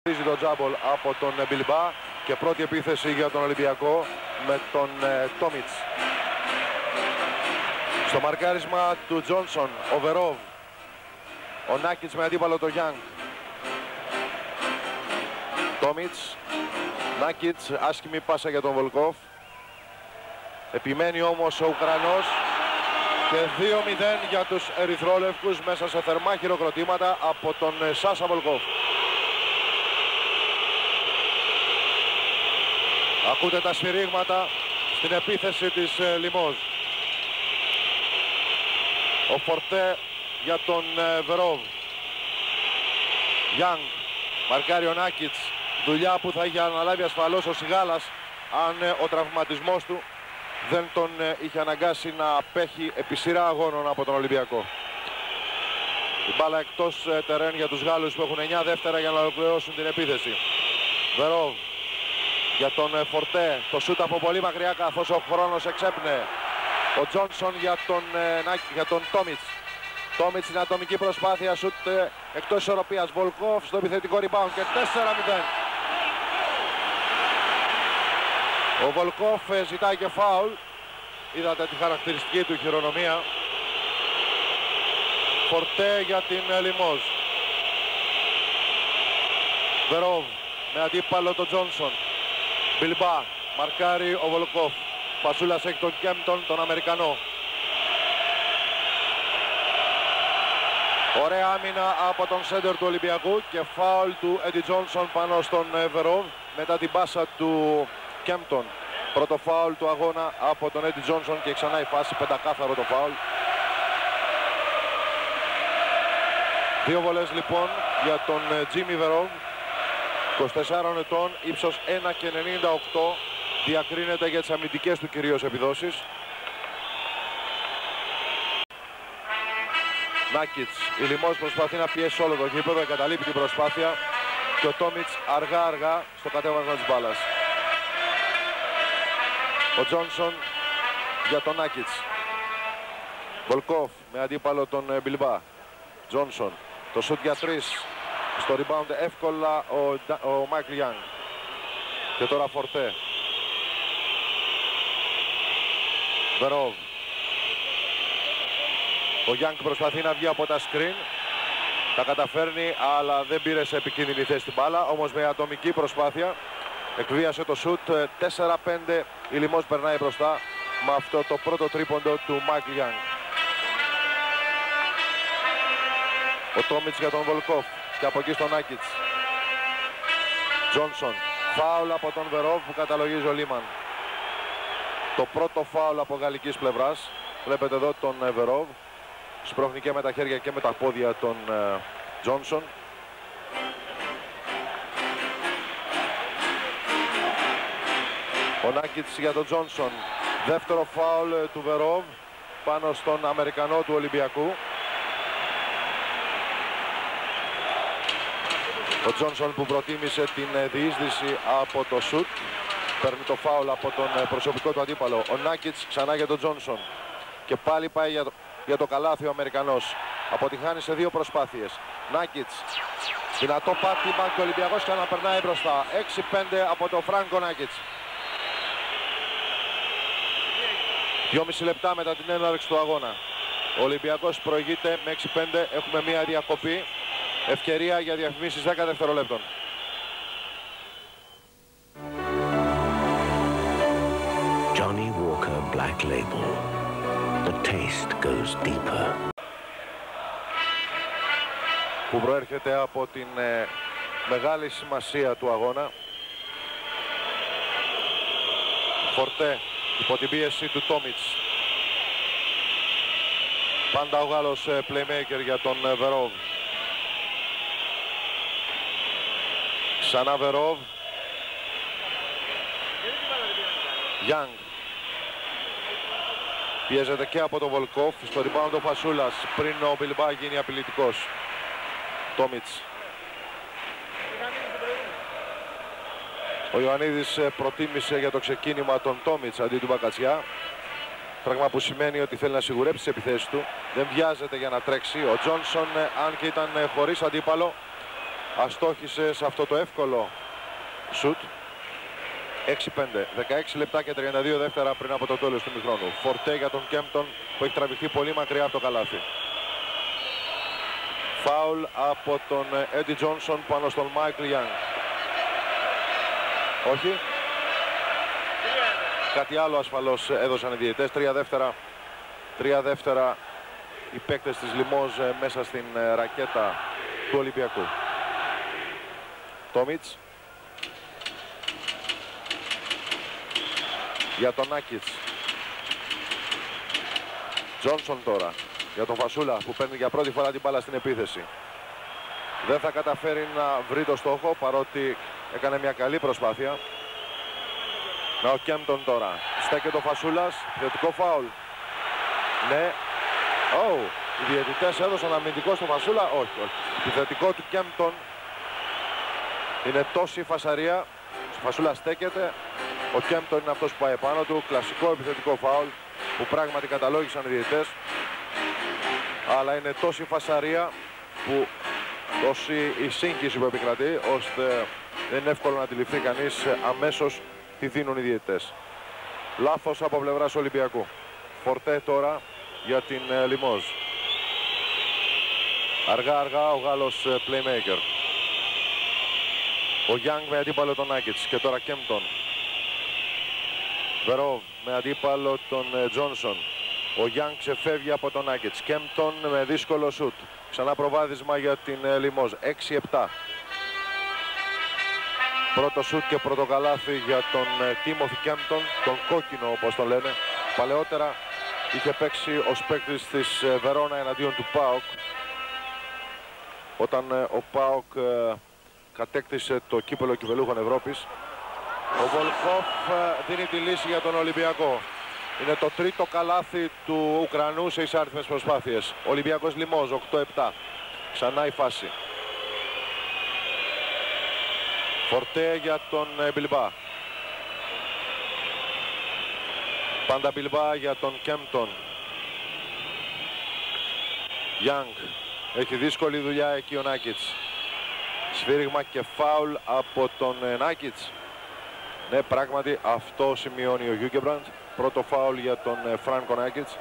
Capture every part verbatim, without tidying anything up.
Ρίζει το τζάμπολ από τον Μπιλμπά και πρώτη επίθεση για τον Ολυμπιακό με τον ε, Τόμιτς. Στο μαρκάρισμα του Τζόνσον, ο Βερόβ. Ο Νάκιτς με αντίπαλο το Γιάνγκ. Τόμιτς, Νάκιτς, άσχημη πάσα για τον Βολκόφ. Επιμένει όμως ο Ουκρανός και δύο μηδέν για τους ερυθρόλευκους μέσα σε θερμά χειροκροτήματα από τον Σάσα Βολκόφ. Ακούτε τα σφυρίγματα στην επίθεση της ε, Λιμόζ. Ο Φορτέ για τον ε, Βερόβ. Γιάνγκ, μαρκάρει ο Νάκιτς. Δουλειά που θα είχε αναλάβει ασφαλώς ο Σιγάλας αν ε, ο τραυματισμός του δεν τον ε, είχε αναγκάσει να απέχει επί σειρά αγώνων από τον Ολυμπιακό. Η μπάλα εκτός ε, τερέν για τους Γάλλους που έχουν εννιά δεύτερα για να ολοκληρώσουν την επίθεση. Βερόβ για τον ε, Φορτέ. Το σούτ από πολύ μακριά καθώς ο χρόνος εξέπνε. Ο Τζόνσον για τον, ε, για τον Τόμιτς. Τόμιτς είναι ατομική προσπάθεια, σούτ ε, εκτός ισορροπίας. Βολκόφ στο επιθετικό rebound και τέσσερα μηδέν. Ο Βολκόφ ε, ζητάει και φάουλ. Είδατε τη χαρακτηριστική του χειρονομία. Φορτέ για την ε, Λιμόζ. Βερόβ με αντίπαλο τον Τζόνσον. Μπιλμπά, μαρκάρει ο Βολκόφ. Πασούλας έχει τον Κέμπτον, τον Αμερικανό. Ωραία άμυνα από τον σέντερ του Ολυμπιακού και φάουλ του Έντι Τζόνσον πάνω στον Βερόβ μετά την πάσα του Κέμπτον. Πρώτο φάουλ του αγώνα από τον Έντι Τζόνσον και ξανά η φάση, πεντακάθαρο το φάουλ. Δύο βολές λοιπόν για τον Τζίμι Βερόβ. είκοσι τεσσάρων ετών, ύψος ένα και ενενήντα οκτώ, διακρίνεται για τις αμυντικές του κυρίως επιδόσεις. Νάκιτς, η Λιμόζ προσπαθεί να πιέσει όλο το γήπεδο, εγκαταλείπει την προσπάθεια και ο Τόμιτς αργά αργά στο κατέβασμα της μπάλας. Ο Τζόνσον για τον Νάκιτς. Βολκόφ με αντίπαλο τον Μπιλμπά. Τζόνσον, το σουτ για τρεις. Στο rebound εύκολα ο, ο Μάικλ Γιάνγκ. Και τώρα Φορτέ. Βερόβ. Ο Γιάνγκ προσπαθεί να βγει από τα screen. Τα καταφέρνει αλλά δεν πήρε σε επικίνδυνη θέση την μπάλα. Όμως με ατομική προσπάθεια εκβίασε το σουτ. τέσσερα πέντε η Λιμόζ περνάει μπροστά με αυτό το πρώτο τρίποντο του Μάικλ Γιάνγκ. Ο Τόμιτς για τον Βολκόφ. Και από εκεί στον Νάκιτς. Τζόνσον. Φάουλ από τον Βερόβ που καταλογίζει ο Λίμαν. Το πρώτο φάουλ από γαλλικής πλευράς. Βλέπετε εδώ τον Βερόβ. Σπρώχνει και με τα χέρια και με τα πόδια τον Τζόνσον. Ο Νάκιτς για τον Τζόνσον. Δεύτερο φάουλ του Βερόβ πάνω στον Αμερικανό του Ολυμπιακού. Ο Τζόνσον που προτίμησε την διείσδυση από το σουτ παίρνει το φάουλ από τον προσωπικό του αντίπαλο. Ο Νάκιτς ξανά για τον Τζόνσον και πάλι πάει για το, για το καλάθι ο Αμερικανός. Αποτυχάνει σε δύο προσπάθειες. Νάκιτς, δυνατό πάτημα και ο Ολυμπιακός ξαναπερνάει μπροστά. έξι πέντε από τον Φράνκο Νάκιτς. δυόμιση λεπτά μετά την έναρξη του αγώνα. Ο Ολυμπιακός προηγείται με έξι πέντε. Έχουμε μία διακοπή. Ευκαιρία για διαφημίσεις δέκα δευτερολέπτων. Johnny Walker Black Label. The taste goes deeper. Που προέρχεται από την ε, μεγάλη σημασία του αγώνα. Φορτέ υπό την πίεση του Τόμιτς. Πάντα ο Γάλλος ε, playmaker για τον ε, Βερόβ. Ξανά Βερόβ. Γιάνγκ. Πιέζεται και από τον Βολκόφ. Στο rebound ο Φασούλας πριν ο Μπιλμπά γίνει απειλητικός. Τόμιτς. Ο Ιωαννίδης προτίμησε για το ξεκίνημα τον Τόμιτς αντί του Μπακατσιά. Πράγμα που σημαίνει ότι θέλει να σιγουρέψει τις επιθέσεις του. Δεν βιάζεται για να τρέξει. Ο Τζόνσον, αν και ήταν χωρίς αντίπαλο, αστόχησε σε αυτό το εύκολο σουτ. έξι πέντε, δεκαέξι λεπτά και τριάντα δύο δεύτερα πριν από το τέλος του μηχρόνου. Φορτέ για τον Κέμπτον που έχει τραβηχθεί πολύ μακριά από το καλάθι. Φάουλ από τον Έντι Τζόνσον πάνω στον Μάικλ Γιάνγκ. Όχι. Κάτι άλλο ασφαλώς έδωσαν οι διαιτητές. Τρία δεύτερα. Τρία δεύτερα οι παίκτες της Λιμόζ μέσα στην ρακέτα του Ολυμπιακού. Τόμιτς. Για τον Νάκιτς. Τζόνσον τώρα. Για τον Φασούλα που παίρνει για πρώτη φορά την μπάλα στην επίθεση. Δεν θα καταφέρει να βρει το στόχο παρότι έκανε μια καλή προσπάθεια. Να ο Κέμπτον τώρα. Στέκεται ο Φασούλας. Θετικό φάουλ. Ναι. Oh, οι διαιτητές έδωσαν αμυντικό στο Φασούλα. Όχι, όχι. Επιθετικό του Κέμπτον. Είναι τόση φασαρία. Ο Φασούλα στέκεται. Ο Κέμπτον είναι αυτός που πάει επάνω του. Κλασικό επιθετικό φάουλ που πράγματι καταλόγησαν οι διαιτητές. Αλλά είναι τόση φασαρία που τόση η σύγχυση που επικρατεί ώστε δεν είναι εύκολο να αντιληφθεί κανείς αμέσως τι δίνουν οι διαιτητές. Λάθος από πλευράς Ολυμπιακού. Φορτέ τώρα για την Λιμόζ. Αργά αργά ο Γάλλος playmaker. Ο Γιάνγκ με αντίπαλο τον Νάκιτς και τώρα Κέμπτον. Βερόβ με αντίπαλο τον Τζόνσον. Ο Γιάνγκ ξεφεύγει από τον Νάκιτς. Κέμπτον με δύσκολο σουτ. Ξανά προβάδισμα για την Λιμόζ. έξι επτά. Πρώτο σουτ και πρώτο καλάθι για τον Τίμοθι Κέμπτον. Τον κόκκινο όπως τον λένε. Παλαιότερα είχε παίξει ως παίκτης της Βερόνα εναντίον του ΠΑΟΚ. Όταν ο ΠΑΟΚ κατέκτησε το κύπελλο κυπελούχων Ευρώπης. Ο Βολκόφ δίνει τη λύση για τον Ολυμπιακό. Είναι το τρίτο καλάθι του Ουκρανού σε εισάριθμες προσπάθειες. Ολυμπιακός Λιμόζ οκτώ επτά. Ξανά η φάση. Φορτέ για τον Μπιλμπά. Πάντα Μπιλμπά για τον Κέμπτον. Γιάνγκ. Έχει δύσκολη δουλειά εκεί ο Νάκιτς. Σφύριγμα και φάουλ από τον Νάκιτς. Ναι, πράγματι αυτό σημειώνει ο Γιούγκεμπραντ. Πρώτο φάουλ για τον Φράνκο Νάκιτς.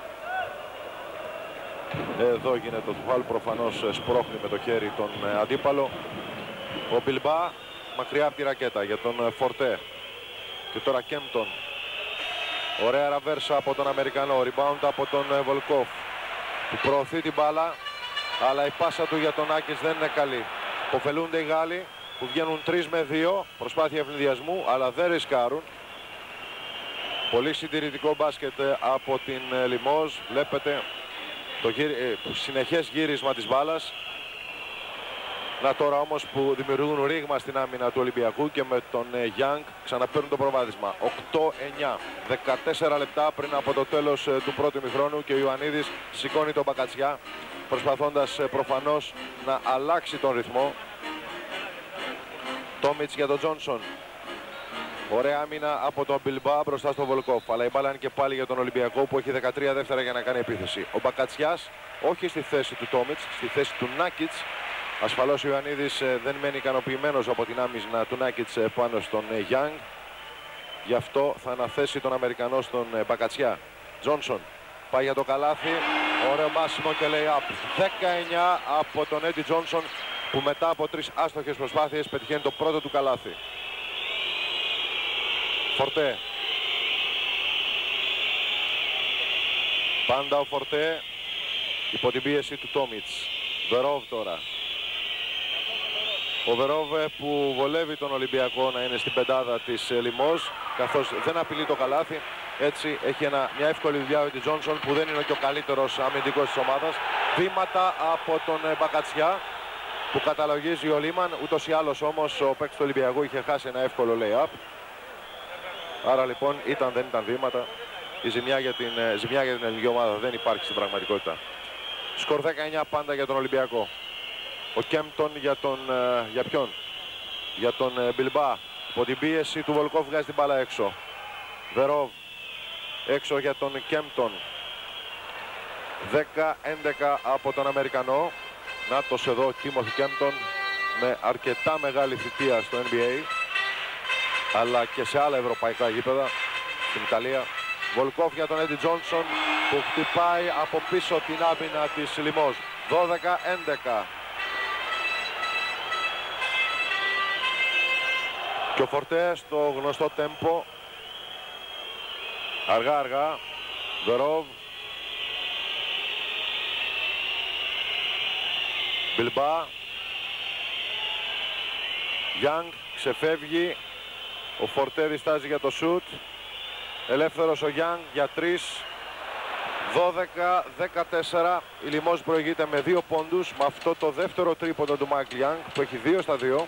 Εδώ γίνεται το φάουλ, προφανώς σπρώχνει με το χέρι τον αντίπαλο. Ο Μπιλμπά μακριά από τη ρακέτα για τον Φορτέ. Και τώρα Κέμπτον. Ωραία ραβέρσα από τον Αμερικανό. Rebound από τον Βολκόφ που προωθεί την μπάλα, αλλά η πάσα του για τον Νάκιτς δεν είναι καλή. Υποφελούνται οι Γάλλοι που βγαίνουν τρεις με δύο. Προσπάθεια ευνηδιασμού, αλλά δεν ρισκάρουν. Πολύ συντηρητικό μπάσκετ από την Λιμόζ. Βλέπετε το γύρι... συνεχές γύρισμα της μπάλας. Να τώρα όμως που δημιουργούν ρήγμα στην άμυνα του Ολυμπιακού και με τον Γιάνγκ ξαναπαίρνουν το προβάδισμα. οκτώ εννιά, δεκατέσσερα λεπτά πριν από το τέλος του πρώτου ημιχρόνου και ο Ιωαννίδης σηκώνει τον Μπακατσιά προσπαθώντας προφανώς να αλλάξει τον ρυθμό. Τόμιτς για τον Τζόνσον. Ωραία άμυνα από τον Μπιλμπά μπροστά στον Βολκόφ. Αλλά η μπάλα είναι και πάλι για τον Ολυμπιακό που έχει δεκατρία δεύτερα για να κάνει επίθεση. Ο Μπακατσιάς όχι στη θέση του Τόμιτς, στη θέση του Νάκιτς. Ασφαλώς ο Ιωαννίδης δεν μένει ικανοποιημένος από την άμυνα του Νάκιτς πάνω στον Γιάνγκ. Γι' αυτό θα αναθέσει τον Αμερικανό στον Μπακατσιά. Τζόνσον πάει για το καλάθι. Ωραίο μάσιμο και lay-up. δεκαεννιά από τον Έντι Τζόνσον που μετά από τρεις άστοχες προσπάθειες πετυχαίνει το πρώτο του καλάθι. Φορτέ. Πάντα ο Φορτέ υπό την πίεση του Τόμιτς. Βερόβ τώρα. Ο Βερόβ που βολεύει τον Ολυμπιακό να είναι στην πεντάδα της Λιμόζ, καθώς δεν απειλεί το καλάθι. Έτσι έχει ένα, μια εύκολη δουλειά ο Έντι Τζόνσον που δεν είναι και ο καλύτερος αμυντικός της ομάδας. Βήματα από τον Μπακατσιά που καταλογίζει ο Λίμαν. Ούτως ή άλλως όμως ο παίκτης του Ολυμπιακού είχε χάσει ένα εύκολο lay-up. Άρα λοιπόν ήταν δεν ήταν βήματα. Η ζημιά για την, ζημιά για την ελληνική ομάδα δεν υπάρχει στην πραγματικότητα. Σκορ δεκαεννιά πάντα για τον Ολυμπιακό. Ο Κέμπτον για τον... για ποιον? Για τον Μπιλμπά. Από την πίεση του Βολκόφ βγάζει την μπάλα έξω. Βερόβ. Έξω για τον Κέμπτον. δέκα έντεκα από τον Αμερικανό. Νάτος εδώ ο Τίμοθι Κέμπτον με αρκετά μεγάλη θητεία στο N B A, αλλά και σε άλλα ευρωπαϊκά γήπεδα, στην Ιταλία. Βολκόφ για τον Έντι Τζόνσον που χτυπάει από πίσω την άμυνα της Λιμόζ. δώδεκα έντεκα. Και ο Φορτέ στο γνωστό τέμπο. Αργά αργά. Βερόβ. Μπιλμπά. Γιάνγκ ξεφεύγει. Ο Φορτέ διστάζει για το σουτ. Ελεύθερος ο Γιάνγκ για τρεις. δώδεκα δεκατέσσερα. Η Λιμόζ προηγείται με δύο πόντους με αυτό το δεύτερο τρίποντο του Μάικλ Γιάνγκ που έχει δύο στα δύο.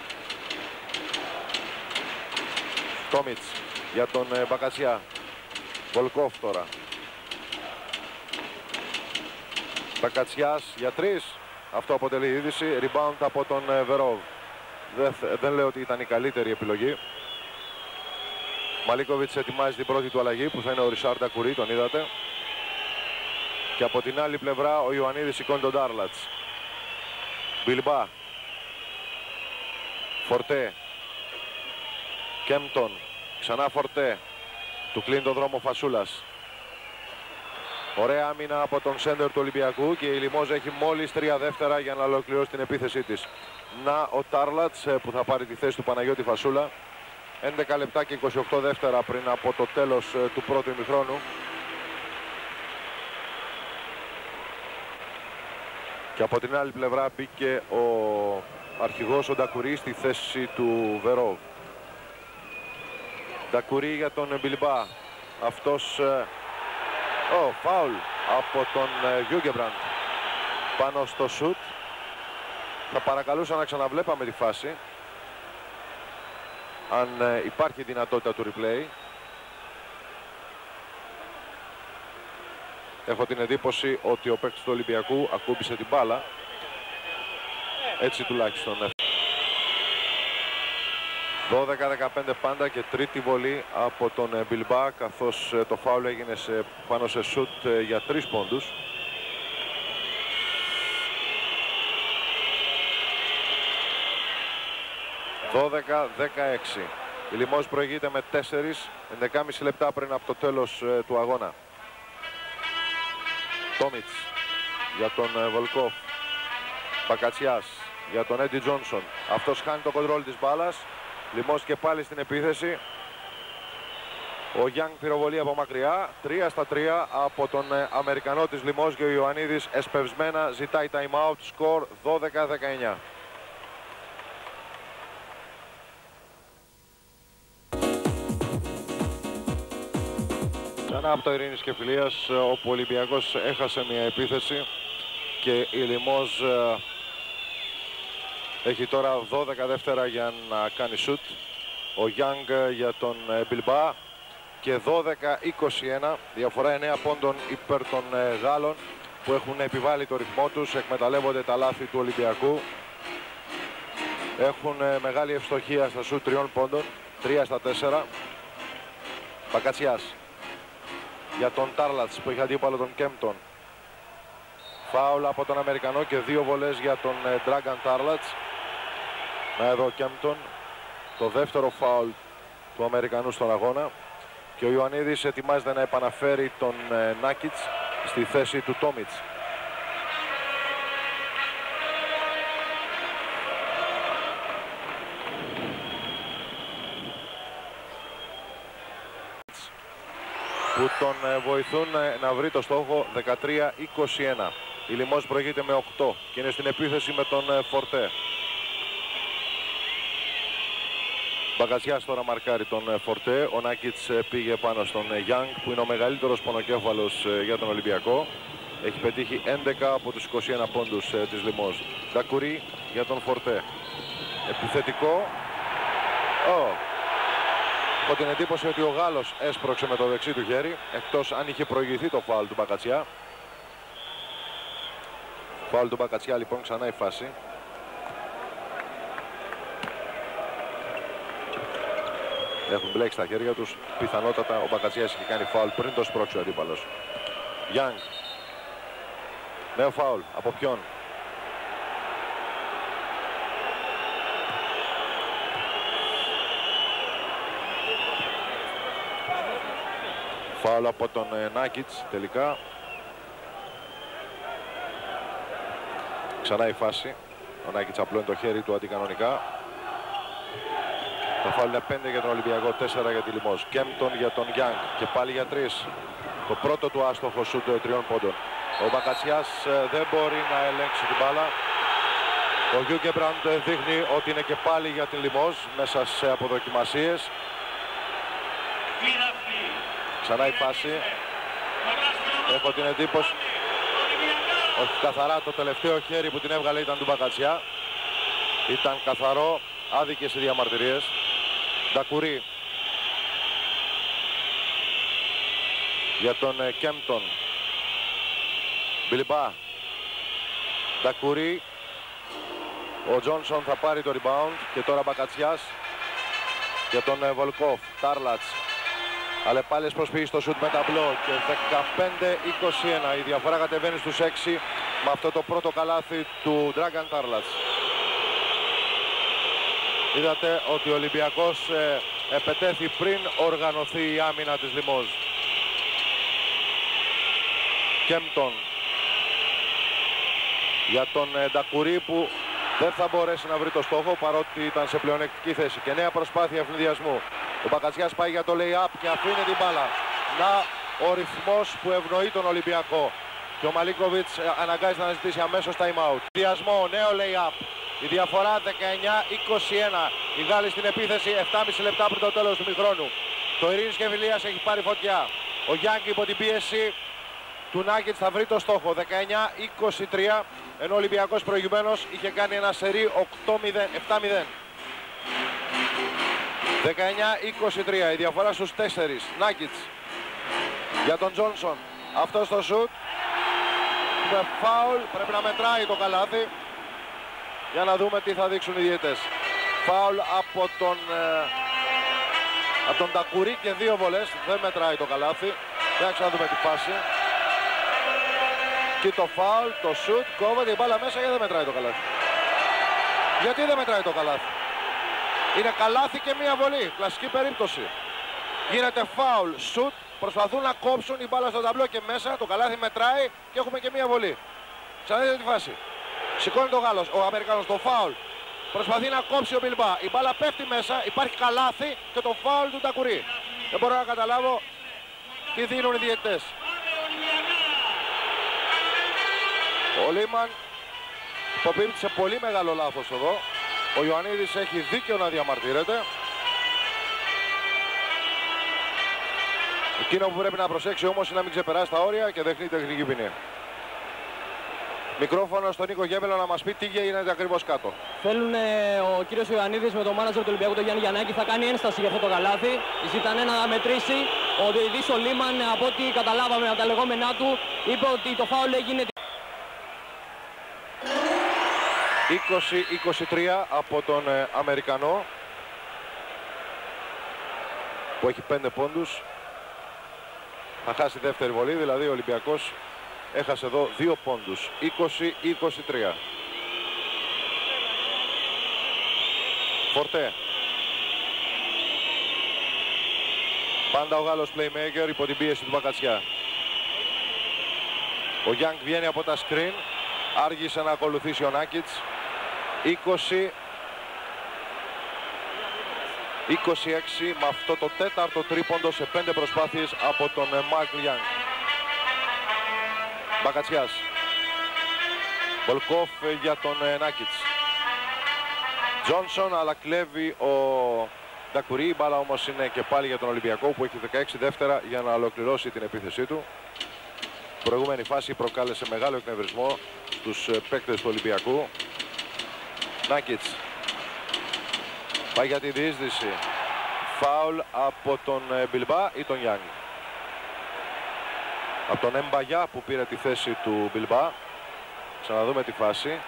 Τόμιτς για τον ε, Μπακατσιά. Βολκόφ τώρα. Μπακατσιάς για τρεις. Αυτό αποτελεί είδηση. Rebound από τον ε, Βερόβ. Δεν, δεν λέω ότι ήταν η καλύτερη επιλογή. Μαλίκοβιτς ετοιμάζει την πρώτη του αλλαγή που θα είναι ο Ρισάρ Ντακουρί, τον είδατε. Και από την άλλη πλευρά ο Ιωαννίδης σηκώνει τον Ντάρλατς. Μπιλμπά. Φορτέ. Κέμπτον. Ξανά Φορτέ. Του κλείνει τον δρόμο Φασούλας. Ωραία άμυνα από τον σέντερ του Ολυμπιακού και η Λιμόζ έχει μόλις τρία δεύτερα για να ολοκληρώσει την επίθεσή της. Να ο Τάρλατς που θα πάρει τη θέση του Παναγιώτη Φασούλα. έντεκα λεπτά και είκοσι οκτώ δεύτερα πριν από το τέλος του πρώτου ημιχρόνου. Και από την άλλη πλευρά μπήκε ο αρχηγός ο Ντακουρί στη θέση του Βερόβ. Ντακουρί για τον Μπιλμπά. Αυτός... Oh, φάουλ από τον Γιούγκεμπραντ πάνω στο σουτ. Θα παρακαλούσα να ξαναβλέπαμε τη φάση αν ε, υπάρχει δυνατότητα του replay. Έχω την εντύπωση ότι ο παίκτης του Ολυμπιακού ακούμπησε την μπάλα. Έτσι τουλάχιστον. δώδεκα δεκαπέντε πάντα και τρίτη βολή από τον Μπιλμπά, καθώς το φάουλ έγινε σε, πάνω σε σουτ για τρεις πόντους. δώδεκα δεκαέξι. Η Λιμόζ προηγείται με τέσσερις, έντεκα και μισό λεπτά πριν από το τέλος του αγώνα. Τόμιτς για τον Βολκόφ. Μπακατσιάς για τον Έντι Τζόνσον. Αυτός χάνει το κοντρόλ της μπάλας. Λιμόζ και πάλι στην επίθεση. Ο Γιάνγκ πυροβολεί από μακριά. τρία στα τρία από τον Αμερικανό της Λιμόζ και ο Ιωαννίδης εσπευσμένα ζητάει time out. Σκορ δώδεκα δεκαεννιά. Ξανά από το Ειρήνης και Φιλίας, όπου ο Ολυμπιακός έχασε μια επίθεση και η Λιμόζ έχει τώρα δώδεκα δεύτερα για να κάνει σουτ. Ο Γιάνγκ για τον Μπιλμπά και δώδεκα είκοσι ένα. Διαφορά εννέα πόντων υπέρ των Γάλλων που έχουν επιβάλει το ρυθμό τους. Εκμεταλλεύονται τα λάθη του Ολυμπιακού. Έχουν μεγάλη ευστοχία στα σουτ τριών πόντων. τρία στα τέσσερα. Μπακατσιάς για τον Τάρλατς που είχε αντίπαλο τον Κέμπτον. Φάουλ από τον Αμερικανό και δύο βολές για τον Ντράγκαν Τάρλατς. Να εδώ ο Κέμπτον. Το δεύτερο φάουλ του Αμερικανού στον αγώνα. Και ο Ιωαννίδης ετοιμάζεται να επαναφέρει τον Νάκιτς στη θέση του Τόμιτς. Που τον βοηθούν να βρει το στόχο. Δεκατρία είκοσι ένα. Η Λιμόζ προηγείται με οκτώ και είναι στην επίθεση με τον Φορτέ. Μπαγκατσιάς τώρα μαρκάρει τον Φορτέ. Ο Νάκιτς πήγε πάνω στον Γιάνγκ που είναι ο μεγαλύτερος πονοκέφαλος για τον Ολυμπιακό. Έχει πετύχει έντεκα από τους είκοσι ένα πόντους της Λιμόζ. Ντακουρί για τον Φορτέ. Επιθετικό. Oh. Έχω την εντύπωση ότι ο Γάλλος έσπρωξε με το δεξί του χέρι, εκτός αν είχε προηγηθεί το φάουλ του Μπακατσιά. Φάουλ του Μπακατσιά λοιπόν, ξανά η φάση. Έχουν μπλέξει τα χέρια τους. Πιθανότατα ο Μπακατσιάς είχε κάνει φάουλ πριν το σπρώξει ο αντίπαλος. Γιάνγκ. Νέο φάουλ. Από ποιον? Φάουλ από τον Νάκιτς τελικά. Ξανά η φάση. Ο Νάκιτς απλώνει το χέρι του αντικανονικά. Το φάουλ είναι πέντε για τον Ολυμπιακό, τέσσερα για τη Λιμόζ. Κέμπτον για τον Γιάνγκ και πάλι για τρεις. Το πρώτο του άστοχο σούτ τριών πόντων. Ο Μπακατσιάς δεν μπορεί να ελέγξει την μπάλα. Ο Γιούγκεμπραντ δείχνει ότι είναι και πάλι για την Λιμόζ μέσα σε αποδοκιμασίες. Ξανά η φάση. Έχω την εντύπωση, όχι καθαρά, το τελευταίο χέρι που την έβγαλε ήταν του Μπακατσιά. Ήταν καθαρό, άδικες οι διαμαρτυρίες. Ντακουρί για τον Κέμπτον. Μπιλμπά. Ντακουρί. Ο Τζόνσον θα πάρει το rebound και τώρα Μπακατσιάς για τον Βολκόφ. Τάρλατς. Αλεπάλες προσφύγει στο σουτ με ταμπλό και δεκαπέντε είκοσι ένα. Η διαφορά κατεβαίνει στους έξι με αυτό το πρώτο καλάθι του Dragan Τάρλατς. Είδατε ότι ο Ολυμπιακός ε, επετέθη πριν οργανωθεί η άμυνα της Λιμόζ. Κέμπτον για τον ε, Ντακουρί που δεν θα μπορέσει να βρει το στόχο παρότι ήταν σε πλεονεκτική θέση. Και νέα προσπάθεια ευνηδιασμού. Ο Μπακατσιάς πάει για το lay-up και αφήνει την μπάλα. Να ο ρυθμός που ευνοεί τον Ολυμπιακό. Και ο Μαλίκοβιτς αναγκάζεται να ζητήσει αμέσως time-out. Διασμό, νέο lay-up. Η διαφορά δεκαεννιά είκοσι ένα. Οι Γάλλοι στην επίθεση επτά και μισό λεπτά πριν το τέλος του μηχρόνου. Το Ειρήνης Κεφιλίας έχει πάρει φωτιά. Ο Γιάνγκ υπό την πίεση του Νάκιτς θα βρει το στόχο. δεκαεννιά είκοσι τρία. Ενώ ο Ολυμπιακός προηγουμένως είχε κάνει ένα σερί επτά μηδέν. δεκαεννιά είκοσι τρία. Η διαφορά στους τέσσερις. Νάκιτς για τον Τζόνσον. Αυτό στο σουτ. Με φάουλ. Πρέπει να μετράει το καλάθι. Για να δούμε τι θα δείξουν οι διαιτές. Φάουλ από τον, ε, από τον Ντακουρί και δύο βολές. Δεν μετράει το καλάθι. Για να ξαναδούμε τη φάση. Και το φάουλ, το σουτ, κόβεται η μπάλα μέσα και δεν μετράει το καλάθι. Γιατί δεν μετράει το καλάθι? Είναι καλάθι και μία βολή. Κλασική περίπτωση. Γίνεται φάουλ, σουτ, προσπαθούν να κόψουν η μπάλα στο ταμπλό και μέσα. Το καλάθι μετράει και έχουμε και μία βολή. Ξαναδείτε τη φάση. Σηκώνει το Γάλλος, ο Αμερικάνος το φάουλ. Προσπαθεί να κόψει ο Μπιλμπά. Η μπάλα πέφτει μέσα, υπάρχει καλάθι και το φάουλ του Ντακουρί. Δεν μπορώ να καταλάβω τι δίνουν οι διαιτητές. Ο Λίμαν υποπίπτει σε πολύ μεγάλο λάθος εδώ. Ο Ιωαννίδης έχει δίκιο να διαμαρτύρεται. Εκείνο που πρέπει να προσέξει όμως είναι να μην ξεπεράσει τα όρια και δεχτεί τεχνική ποινή. Μικρόφωνο στον Νίκο Γέμελο να μας πει τι γίνεται ακριβώς κάτω. Θέλουν ε, ο κύριος Ιωαννίδης με τον μάνατζερ του Ολυμπιακού, τον Γιάννη Γιαννάκη, θα κάνει ένσταση για αυτό το καλάθι. Ζήτανε να μετρήσει. Ο διαιτητής ο Λίμαν, από ό,τι καταλάβαμε από τα λεγόμενά του, είπε ότι το φάουλ έγινε είκοσι είκοσι τρία από τον ε, Αμερικανό που έχει πέντε πόντους. Θα χάσει δεύτερη βολή, δηλαδή ο Ολυμπιακός έχασε εδώ δύο πόντους. είκοσι είκοσι τρία. Φορτέ. Πάντα ο Γάλλος playmaker υπό την πίεση του Μπακατσιά. Ο Γιάνγκ βγαίνει από τα screen. Άργησε να ακολουθήσει ο Νάκιτς. είκοσι είκοσι έξι με αυτό το τέταρτο τρίποντο σε πέντε προσπάθειες από τον Μάικλ Γιάνγκ. Μπακατσιάς. Βολκόφ για τον Νάκιτς. Τζόνσον, αλλά κλέβει ο Ντακουρί. Η μπάλα όμως είναι και πάλι για τον Ολυμπιακό που έχει δεκαέξι δεύτερα για να ολοκληρώσει την επίθεσή του. Η προηγούμενη φάση προκάλεσε μεγάλο εκνευρισμό στους παίκτες του Ολυμπιακού. Νάκιτς. Πάει για τη διείσδυση. Φάουλ από τον Μπιλμπά ή τον Γιάνγκ? Από τον Εμπαγιά που πήρε τη θέση του Μπιλμπά. Ξαναδούμε τη φάση.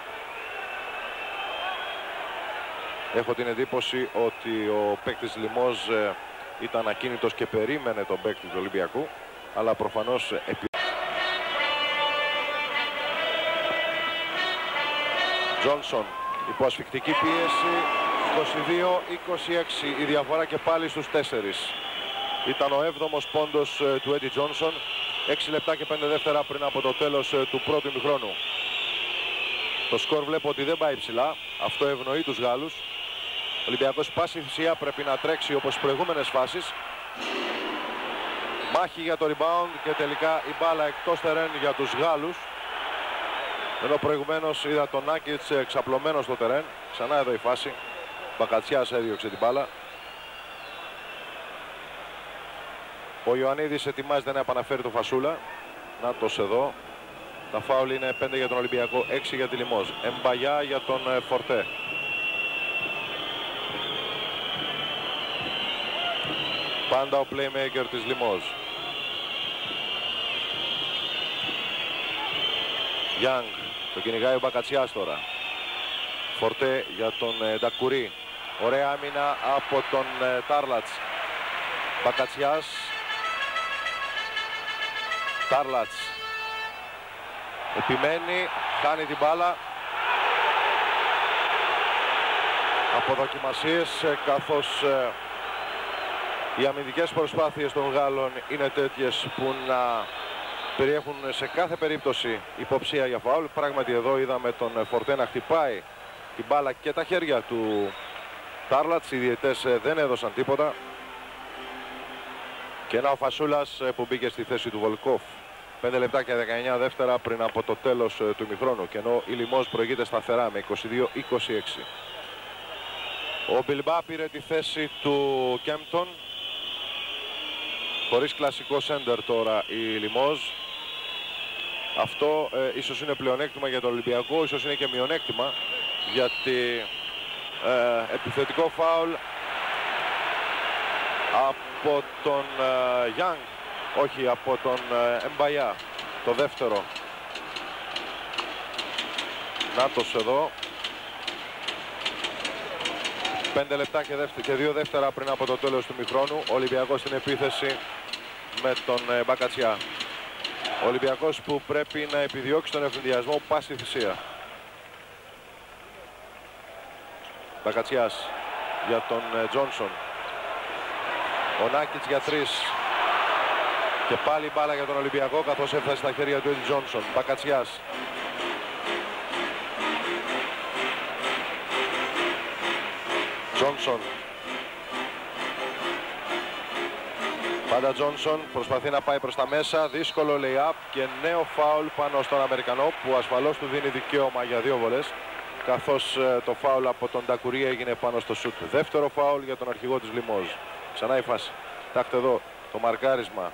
Έχω την εντύπωση ότι ο παίκτης Λιμόζ ήταν ακίνητος και περίμενε τον παίκτη του Ολυμπιακού, αλλά προφανώς επί... Τζόνσον υπό ασφικτική πίεση. Είκοσι δύο είκοσι έξι η διαφορά και πάλι στους τέσσερις. Ήταν ο έβδομος πόντος του Έντι Τζόνσον. έξι λεπτά και πέντε δεύτερα πριν από το τέλος του πρώτου ημιχρόνου. Το σκορ βλέπω ότι δεν πάει ψηλά. Αυτό ευνοεί τους Γάλλους. Ο Ολυμπιακός πάση θυσία πρέπει να τρέξει όπως στις προηγούμενες φάσεις. Μάχη για το rebound και τελικά η μπάλα εκτός τερέν για τους Γάλλους. Ενώ προηγουμένως είδα τον Νάκιτς εξαπλωμένο στο τερέν. Ξανά εδώ η φάση. Μπακατσιάς έδιωξε την μπάλα. Ο Ιωαννίδης ετοιμάζεται να επαναφέρει το Φασούλα. Νάτος εδώ. Τα φάουλ είναι πέντε για τον Ολυμπιακό, έξι για τη Λιμόζ. Εμπαγιά για τον Φορτέ. Πάντα ο playmaker της Λιμόζ. Γιάνγκ. Το κυνηγάει ο Μπακατσιάς τώρα. Φορτέ για τον Ντακουρί. Ωραία άμυνα από τον Τάρλατς. Μπακατσιάς. Τάρλατς. Επιμένει, χάνει την μπάλα. Αποδοκιμασίες καθώς ε, οι αμυντικές προσπάθειες των Γάλλων είναι τέτοιες που να περιέχουν σε κάθε περίπτωση υποψία για φάουλ. Πράγματι εδώ είδαμε τον Φορτέ να χτυπάει την μπάλα και τα χέρια του Τάρλατς. Οι διαιτές δεν έδωσαν τίποτα. Και ένα ο Φασούλας που μπήκε στη θέση του Βολκόφ. πέντε λεπτά και δεκαεννιά δεύτερα πριν από το τέλος του ημιχρόνου. Και ενώ η Λιμόζ προηγείται σταθερά με είκοσι δύο είκοσι έξι. Ο Μπιλμπά πήρε τη θέση του Κέμπτον. Χωρίς κλασικό σέντερ τώρα η Λιμόζ. Αυτό ε, ίσως είναι πλεονέκτημα για τον Ολυμπιακό, ίσως είναι και μειονέκτημα. Γιατί ε, επιθετικό φάουλ από τον Γιάνγκ. Uh, όχι, από τον uh, Εμπαγιά. Το δεύτερο. Νάτος εδώ. Πέντε λεπτά και, δεύτερη, και δύο δεύτερα πριν από το τέλος του μηχρόνου. Ο Ολυμπιακός στην επίθεση με τον uh, Μπακατσιά. Ο Ολυμπιακός που πρέπει να επιδιώξει τον ευνηδιασμό πάση θυσία. Μπακατσιάς για τον Τζόνσον. Ο Νάκιτς για τρεις. Και πάλι μπάλα για τον Ολυμπιακό καθώς έφτασε στα χέρια του Έντι Τζόνσον. Μπακατσιάς. Τζόνσον. Πάντα Τζόνσον προσπαθεί να πάει προς τα μέσα. Δύσκολο lay-up και νέο φάουλ πάνω στον Αμερικανό που ασφαλώς του δίνει δικαίωμα για δύο βολές. Καθώς το φάουλ από τον Ντακουρί έγινε πάνω στο σουτ. Δεύτερο φάουλ για τον αρχηγό της Λιμόζ. Ξανά η φάση. Κοιτάξτε εδώ το μαρκάρισμα.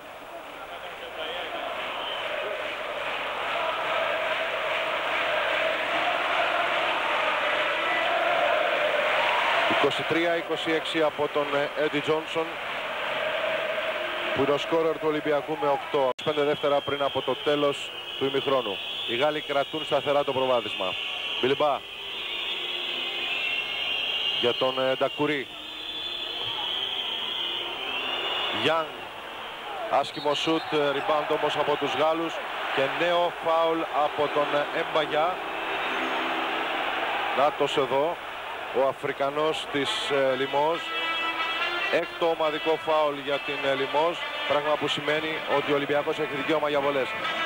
είκοσι τρία είκοσι έξι από τον Έντι Τζόνσον που είναι ο σκόρερ του Ολυμπιακού με οκτώ. πέντε δεύτερα πριν από το τέλος του ημιχρόνου. Οι Γάλλοι κρατούν σταθερά το προβάδισμα. Μπιλμπά για τον Ντακουρί. Γιάνγκ. Άσχημο σουτ, rebound όμως από τους Γάλλους και νέο φάουλ από τον Εμπαγιά. Νάτος εδώ, ο Αφρικανός της Λιμόζ. Έκτο ομαδικό φάουλ για την Λιμόζ, πράγμα που σημαίνει ότι ο Ολυμπιακός έχει δικαίωμα για βολές.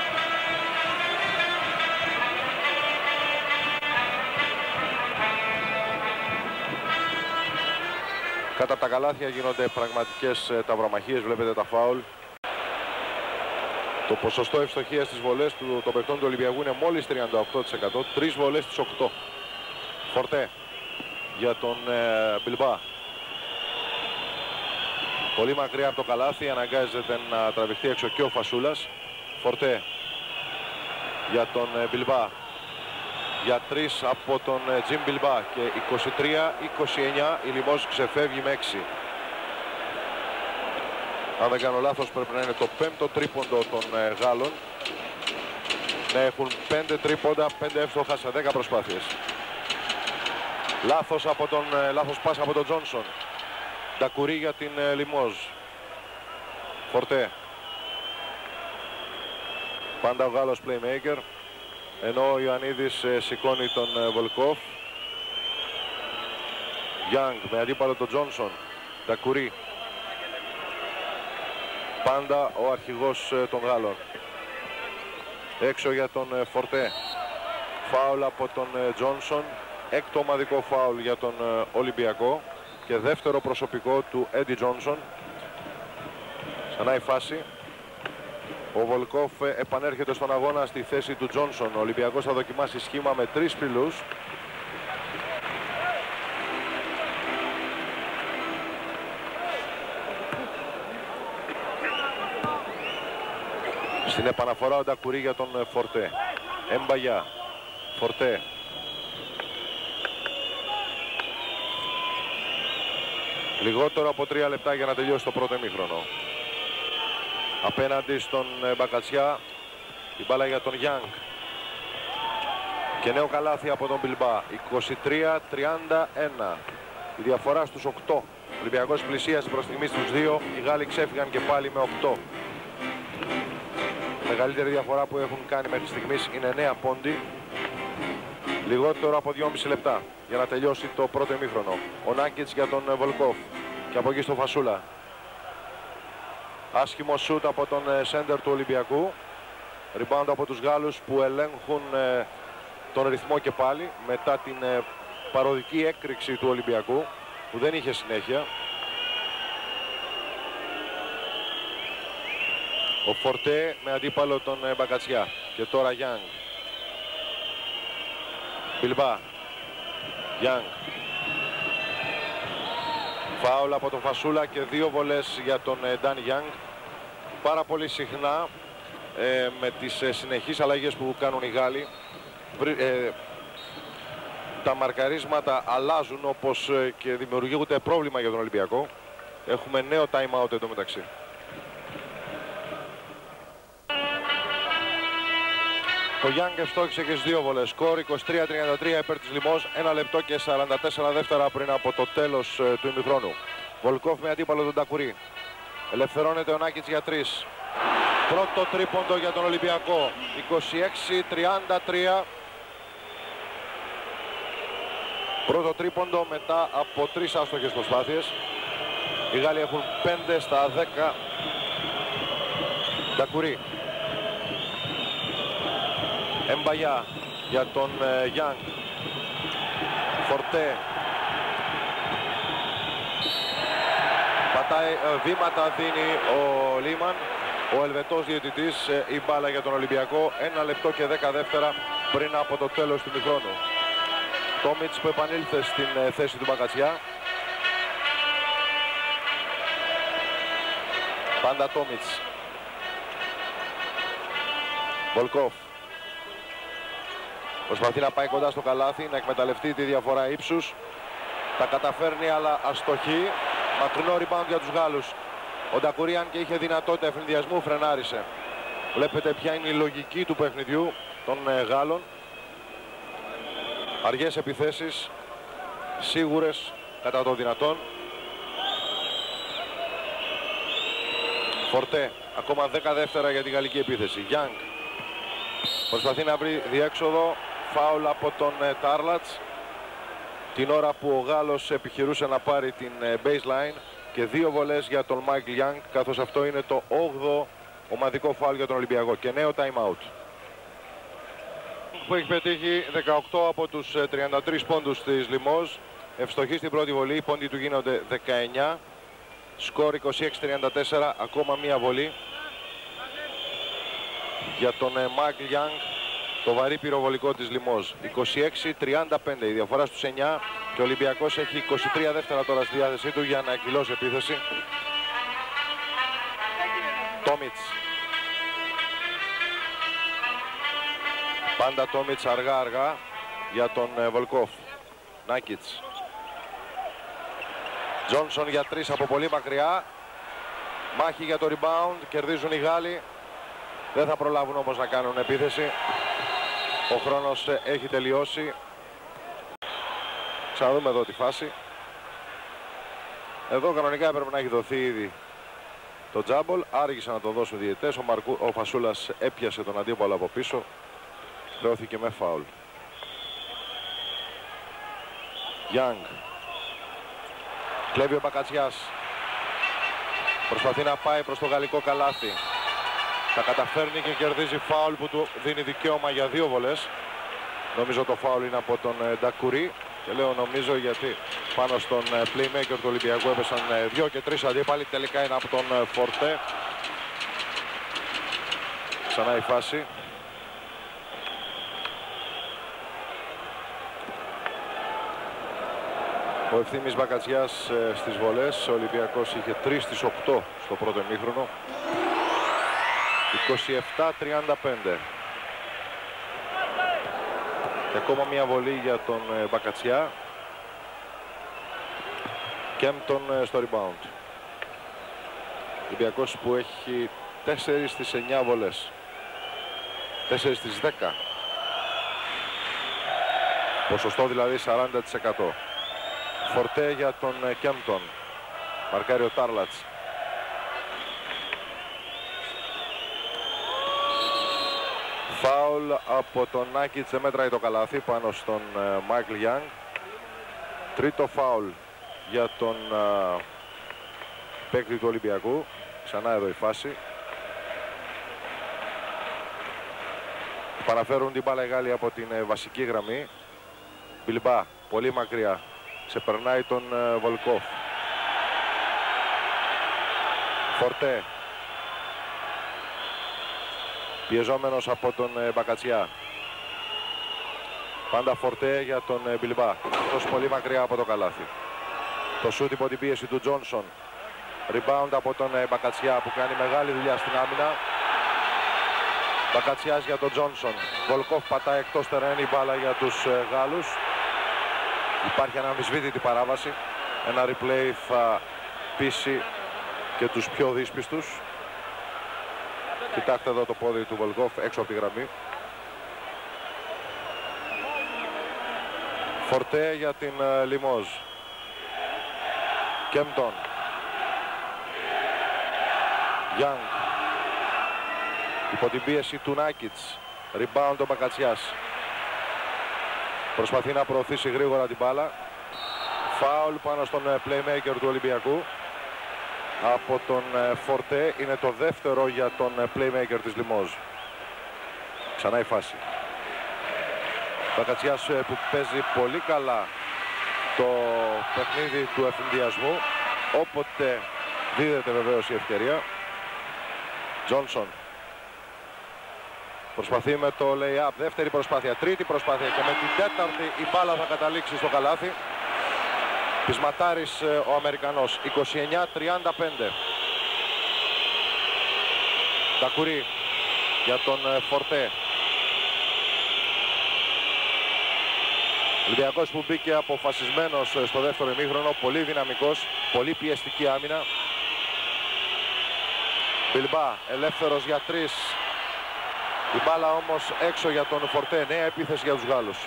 Κατά από τα καλάθια γίνονται πραγματικές ταυρομαχίες, βλέπετε τα φάουλ. Το ποσοστό ευστοχίας στις βολές του, των παιχτών του Ολυμπιακού είναι μόλις τριάντα οκτώ τοις εκατό, τρεις βολές στις οκτώ. Φορτέ για τον ε, Μπιλμπά. Πολύ μακριά από το καλάθι, αναγκάζεται να τραβηχτεί έξω και ο Φασούλας. Φορτέ για τον ε, Μπιλμπά. Για τρεις από τον ε, Τζιμ Μπιλμπά και είκοσι τρία είκοσι εννιά η Λιμόζ ξεφεύγει με έξι. Αν δεν κάνω λάθος πρέπει να είναι το πέμπτο τρίποντο των ε, Γάλλων. Να έχουν πέντε τρίποντα, πέντε εύστοχα σε δέκα προσπάθειες. Λάθος, από τον, ε, λάθος πάσα από τον Τζόνσον. Ντακουρί για την ε, Λιμόζ. Φορτέ. Πάντα ο Γάλλος playmaker. Ενώ ο Ιωαννίδης ε, σηκώνει τον ε, Βολκόφ. Γιάνγκ με αντίπαλο τον Τζόνσον. Ντακουρί. Πάντα ο αρχηγός των Γάλλων. Έξω για τον Φορτέ. Φάουλ από τον Τζόνσον. Έκτο ομαδικό φάουλ για τον Ολυμπιακό. Και δεύτερο προσωπικό του Έντι Τζόνσον. Ξανά η φάση. Ο Βολκόφ επανέρχεται στον αγώνα στη θέση του Τζόνσον. Ο Ολυμπιακός θα δοκιμάσει σχήμα με τρεις ψηλούς. Στην επαναφορά ο Ντακουρί για τον Φορτέ. Εμπαγιά. Φορτέ. Λιγότερο από τρία λεπτά για να τελειώσει το πρώτο ημίχρονο. Απέναντι στον Μπακατσιά. Η μπάλα για τον Γιάνγκ. Και νέο καλάθι από τον Μπιλμπά. είκοσι τρία τριάντα ένα. Η διαφορά στους οκτώ. Ο Ολυμπιακός πλησίασε προς στιγμή στους δύο. Οι Γάλλοι ξέφυγαν και πάλι με οκτώ. Η μεγαλύτερη διαφορά που έχουν κάνει μέχρι στιγμής είναι εννέα πόντι. Λιγότερο από δυόμιση λεπτά για να τελειώσει το πρώτο ημίχρονο. Ο Νάκιτς για τον Βολκόφ. Και από εκεί στο Φασούλα. Άσχημο σούτ από τον σέντερ του Ολυμπιακού. Rebound από τους Γάλλους που ελέγχουν τον ρυθμό και πάλι μετά την παροδική έκρηξη του Ολυμπιακού που δεν είχε συνέχεια. Ο Φορτέ με αντίπαλο τον Μπακατσιά. Και τώρα Γιάνγκ. Μπιλμπά. Γιάνγκ. Φάουλ από τον Φασούλα και δύο βολές για τον Ντάν Γιάνγκ. Πάρα πολύ συχνά ε, με τις ε, συνεχείς αλλαγές που κάνουν οι Γάλλοι ε, τα μαρκαρίσματα αλλάζουν, όπως ε, και δημιουργείται πρόβλημα για τον Ολυμπιακό. Έχουμε νέο time out εντωμεταξύ. Ο Γιάνγκ ευστόχησε και στις δύο βολές. Σκορ είκοσι τρία τριάντα τρία υπέρ της Λιμός. Ένα λεπτό και σαράντα τέσσερα δεύτερα πριν από το τέλος ε, του ημιχρόνου. Βολκόφ με αντίπαλο τον Ντακουρί. Ελευθερώνεται ο Νάκιτς για τρεις. Πρώτο τρίποντο για τον Ολυμπιακό. είκοσι έξι τριάντα τρία. Πρώτο τρίποντο μετά από τρεις άστοχες προσπάθειες. Οι Γάλλοι έχουν πέντε στα δέκα. Ντακουρί. Εμπαγιά για τον ε, Γιάνγκ. Φορτέ. Πατάει, ε, βήματα δίνει ο Λίμαν. Ο Ελβετός διαιτητής. Ε, η μπάλα για τον Ολυμπιακό. Ένα λεπτό και δέκα δεύτερα πριν από το τέλος του ημιχρόνου. Τόμιτς που επανήλθε στην ε, θέση του Μπακατσιά. Πάντα Τόμιτς. Βολκόφ. Προσπαθεί να πάει κοντά στο καλάθι, να εκμεταλλευτεί τη διαφορά ύψους. Τα καταφέρνει αλλά αστοχή. Μακρινό rebound για τους Γάλλους. Ο Ντακουρί, αν και είχε δυνατότητα ευνηδιασμού, φρενάρισε. Βλέπετε ποια είναι η λογική του παιχνιδιού των ε, Γάλλων. Αργές επιθέσεις, σίγουρες κατά το δυνατόν. Φορτέ, ακόμα δέκα δεύτερα για τη γαλλική επίθεση. Γιάνγκ προσπαθεί να βρει διέξοδο. Φάουλ από τον ε, Τάρλατς. Την ώρα που ο Γάλλος επιχειρούσε να πάρει την ε, baseline. Και δύο βολές για τον Μάικλ Γιάνγκ, καθώς αυτό είναι το όγδοο ομαδικό φάουλ για τον Ολυμπιακό. Και νέο time out. Που έχει πετύχει δεκαοκτώ από τους ε, τριάντα τρεις πόντους της Λιμός. Ευστοχή στην πρώτη βολή. Οι πόντοι του γίνονται δεκαεννιά. Σκορ είκοσι έξι τριάντα τέσσερα. Ακόμα μία βολή για τον ε, Μάικλ Γιάνγκ. Το βαρύ πυροβολικό της Λιμός. είκοσι έξι τριάντα πέντε η διαφορά στους εννιά και ο Ολυμπιακός έχει είκοσι τρία δεύτερα τώρα στη διάθεσή του για να εκδηλώσει επίθεση. Τόμιτς. Πάντα Τόμιτς αργά αργά για τον ε, Βολκόφ. Νάκιτς. Τζόνσον για τρεις από πολύ μακριά. Μάχη για το rebound. Κερδίζουν οι Γάλλοι. Δεν θα προλάβουν όμως να κάνουν επίθεση. Ο χρόνος έχει τελειώσει. Ξαναδούμε εδώ τη φάση. Εδώ κανονικά έπρεπε να έχει δοθεί ήδη το τζάμπολ. Άργησαν να το δώσουν οι διαιτητές. Ο, Μαρκού, ο Φασούλας έπιασε τον αντίπαλο από πίσω. Χρεώθηκε με φάουλ. Γιάνγκ. Κλέβει ο Μπακατσιάς. Προσπαθεί να πάει προς το γαλλικό καλάθι. Τα καταφέρνει και κερδίζει φάουλ που του δίνει δικαίωμα για δύο βολές. Νομίζω το φάουλ είναι από τον Ντακουρί. Και λέω νομίζω γιατί πάνω στον playmaker του Ολυμπιακού έπεσαν δύο και τρεις αντίπαλοι. Τελικά είναι από τον Φορτέ. Ξανά η φάση. Ο Ευθύμης Μπακατσιάς στις βολές. Ο Ολυμπιακός είχε τρεις στις οκτώ στο πρώτο ημίχρονο. είκοσι επτά τριάντα πέντε. Και ακόμα μια βολή για τον Μπακατσιά. Κέμπτον στο rebound. Ολυμπιακός που έχει τέσσερις στις εννιά βολές. τέσσερις στις δέκα. Ποσοστό δηλαδή σαράντα τοις εκατό. Φορτέ για τον Κέμπτον. Μαρκάρει ο Τάρλατς. Φάουλ από τον Νάκιτς, δεν μέτράει το καλάθι πάνω στον Μάικλ Γιάνγκ. Τρίτο φάουλ για τον uh, παίκτη του Ολυμπιακού. Ξανά εδώ η φάση. Παραφέρουν την μπάλα οι Γάλλοι από την uh, βασική γραμμή. Μπιλμπά, πολύ μακριά. Ξεπερνάει τον uh, Βολκόφ. Φορτέ. Πιεζόμενος από τον uh, Μπακατσιά. Πάντα Φορτέ για τον uh, Μπιλμπά. Αυτός πολύ μακριά από το καλάθι. Το σούτ υπό την πίεση του Τζόνσον. Rebound από τον uh, Μπακατσιά που κάνει μεγάλη δουλειά στην άμυνα. Μπακατσιάς για τον Τζόνσον. Βολκόφ πατάει εκτός τερένη, μπάλα για τους uh, Γάλλους. Υπάρχει αναμφισβήτητη παράβαση. Ένα replay θα πείσει και τους πιο δύσπιστους. Κοιτάξτε εδώ το πόδι του Βολκόφ έξω από τη γραμμή. Φορτέ για την uh, Λιμόζ. Κέμπτον. Γιάνγκ. Υπό την πίεση του Νάκιτς. Rebound ο Μπακατσιάς. Προσπαθεί να προωθήσει γρήγορα την μπάλα. Φάουλ πάνω στον playmaker του Ολυμπιακού. Από τον Φορτέ. Είναι το δεύτερο για τον playmaker της Λιμόζ. Ξανά η φάση. Μπακατσιάς που παίζει πολύ καλά το παιχνίδι του ευθυνδιασμού. Όποτε δίδεται βεβαίως η ευκαιρία. Τζόνσον. Προσπαθεί με το lay-up. Δεύτερη προσπάθεια. Τρίτη προσπάθεια. Και με την τέταρτη η μπάλα θα καταλήξει στο καλάθι. Πισματάρης ο Αμερικανός. είκοσι εννιά τριάντα πέντε. Ντακουρί για τον Φορτέ. Ολυμπιακός που μπήκε αποφασισμένος στο δεύτερο ημίχρονο. Πολύ δυναμικός. Πολύ πιεστική άμυνα. Μπιλμπά ελεύθερος για τρεις. Η μπάλα όμως έξω για τον Φορτέ. Νέα επίθεση για τους Γάλλους.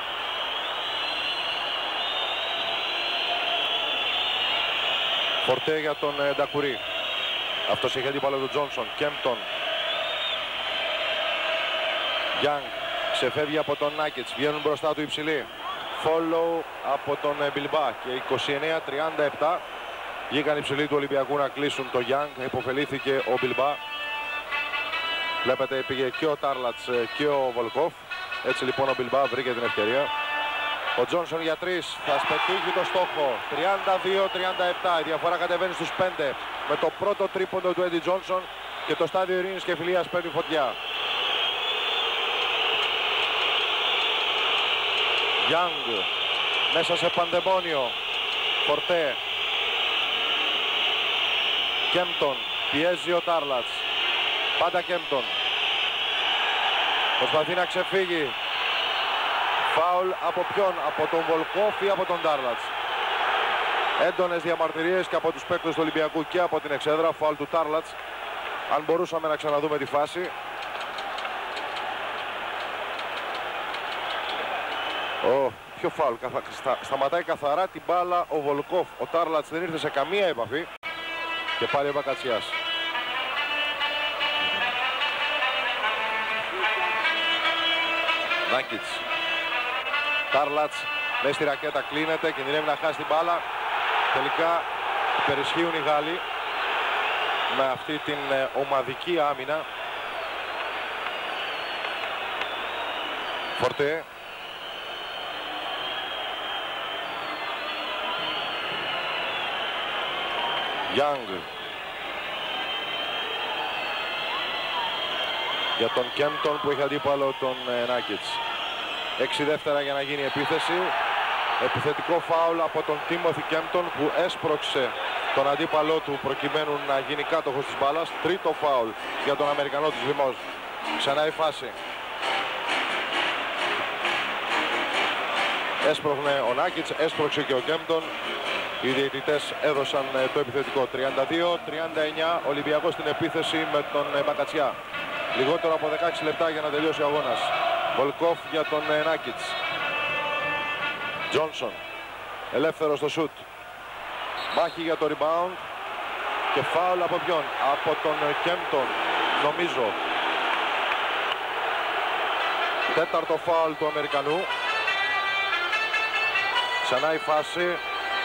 Φορτέ για τον Ντακουρί. Αυτός έχει αντίπαλο του Τζόνσον. Κέμπτον. Γιάνγκ. Ξεφεύγει από τον Νάκιτς. Βγαίνουν μπροστά του υψηλοί. Follow από τον Μπιλμπά. Και είκοσι εννιά τριάντα επτά. Βγήκαν υψηλοί του Ολυμπιακού να κλείσουν το Γιάνγκ. Υποφελήθηκε ο Μπιλμπά. Βλέπετε πήγε και ο Τάρλατς και ο Βολκόφ. Έτσι λοιπόν ο Μπιλμπά βρήκε την ευκαιρία. Ο Τζόνσον για τρεις θα πετύχει το στόχο. τριάντα δύο τριάντα επτά. Η διαφορά κατεβαίνει στους πέντε. Με το πρώτο τρίποντο του Έντι Τζόνσον. Και το στάδιο ειρήνης και φιλίας παίρνει φωτιά. Γιάνγκ μέσα σε πανδαιμόνιο. Φορτέ. Κέμπτον. Πιέζει ο Τάρλατς. Πάντα Κέμπτον. Προσπαθεί να ξεφύγει. Φάουλ από ποιον? Από τον Βολκόφ ή από τον Τάρλατς? Έντονες διαμαρτυρίες και από τους παίκτες του Ολυμπιακού και από την εξέδρα. Φάουλ του Τάρλατς. Αν μπορούσαμε να ξαναδούμε τη φάση. Oh, ποιο φάουλ? Στα, σταματάει καθαρά την μπάλα ο Βολκόφ. Ο Τάρλατς δεν ήρθε σε καμία επαφή. Και πάλι ο Μπακατσιάς. Νάκιτς. Τάρλατς μέσα στη ρακέτα κλείνεται, κινδυνεύει να χάσει την μπάλα. Τελικά υπερισχύουν οι Γάλλοι. με αυτή την ομαδική άμυνα. Φορτέ. Young. Για τον Κέμπτον που έχει αντίπαλο τον Νάκιτς. Έξι δεύτερα για να γίνει επίθεση. Επιθετικό φάουλ από τον Τίμωθι Κέμπτον που έσπρωξε τον αντίπαλό του προκειμένου να γίνει κάτοχος της μπάλας. Τρίτο φάουλ για τον Αμερικανό της Λιμός. Ξανά η φάση. Έσπρωχνε ο Νάκιτς, έσπρωξε και ο Κέμπτον. Οι διαιτητές έδωσαν το επιθετικό. τριάντα δύο τριάντα εννιά Ολυμπιακός στην επίθεση με τον Μπακατσιά. Λιγότερο από δεκαέξι λεπτά για να τελειώσει ο αγώνας. Βολκόφ για τον Νάκιτς. Τζόνσον. Ελεύθερο στο σουτ. Μάχη για το rebound. Και φάουλ από ποιον? Από τον Κέμπτον, νομίζω. Τέταρτο φάουλ του Αμερικανού. Ξανά η φάση.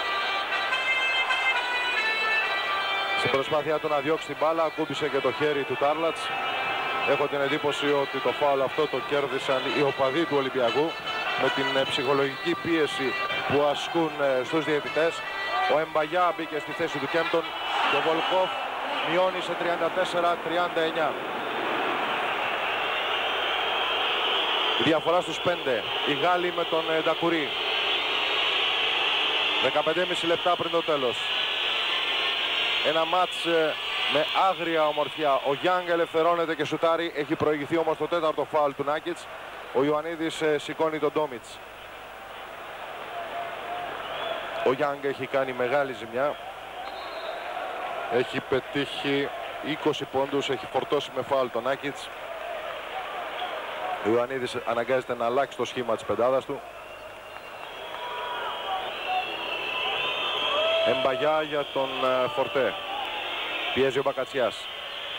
Στην προσπάθειά του να διώξει την μπάλα, ακούμπησε και το χέρι του Τάρλατς. Έχω την εντύπωση ότι το φάουλ αυτό το κέρδισαν οι οπαδοί του Ολυμπιακού με την ψυχολογική πίεση που ασκούν στους διαιτητές. Ο Εμπαγιά μπήκε στη θέση του Κέμπτον και ο Βολκόφ μειώνει σε τριάντα τέσσερα τριάντα εννιά. Η διαφορά στους πέντε. Οι Γάλλοι με τον Ντακουρί. δεκαπέντε και μισό λεπτά πριν το τέλος. Ένα μάτς με άγρια ομορφιά. Ο Γιάνγκ ελευθερώνεται και σουτάρει. Έχει προηγηθεί όμως το τέταρτο φάουλ του Νάκιτς. Ο Ιωαννίδης σηκώνει τον Ντόμιτς. Ο Γιάνγκ έχει κάνει μεγάλη ζημιά. Έχει πετύχει είκοσι πόντους. Έχει φορτώσει με φάουλ τον Νάκιτς. Ο Ιωαννίδης αναγκάζεται να αλλάξει το σχήμα της πεντάδας του. Εμπαγιά για τον Φορτέ. Πιέζει ο Μπακατσιάς.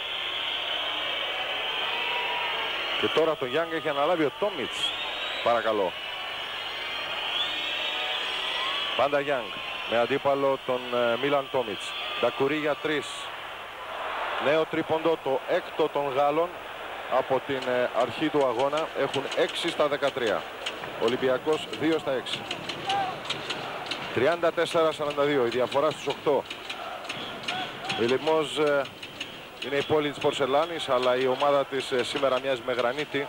Και τώρα τον Γιάνγκ έχει αναλάβει ο Τόμιτς. Παρακαλώ. Πάντα Γιάνγκ με αντίπαλο τον Μίλαν Τόμιτς. Ντακουρί για τρεις. Νέο τρίποντο, το έκτο των Γάλλων από την αρχή του αγώνα. Έχουν έξι στα δεκατρία. Ολυμπιακός δύο στα έξι. τριάντα τέσσερα σαράντα δύο, η διαφορά στους οκτώ. Η Λιμόζ είναι η πόλη της πορσελάνης, αλλά η ομάδα της σήμερα μοιάζει με γρανίτη.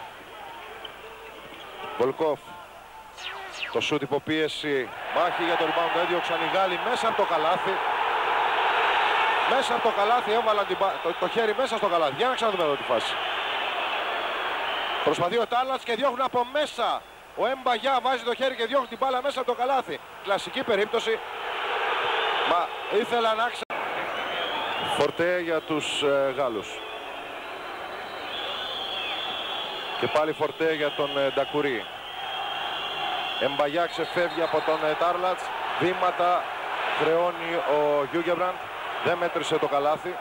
Βολκόφ. Το σούτ υποπίεση. Μάχη για το rebound. Έδιωξαν οι Γάλλοι μέσα από το καλάθι. Μέσα από το καλάθι έβαλαν την... το, το χέρι μέσα στο καλάθι. Για να ξαναδούμε εδώ τη φάση. Προσπαθεί ο Τάρλατς και διώχνουν από μέσα. Ο Εμπαγιά βάζει το χέρι και διώχνει την μπάλα μέσα από το καλάθι. Κλασική περίπτωση. Μα ήθελα να ξα... Φορτέ για τους ε, Γάλλους. Και πάλι Φορτέ για τον ε, Ντακουρί. Εμπαγιά ξεφεύγει από τον ε, Τάρλατς. Βήματα χρεώνει ο Γιούγκεμπραντ. Δεν μέτρησε το καλάθι.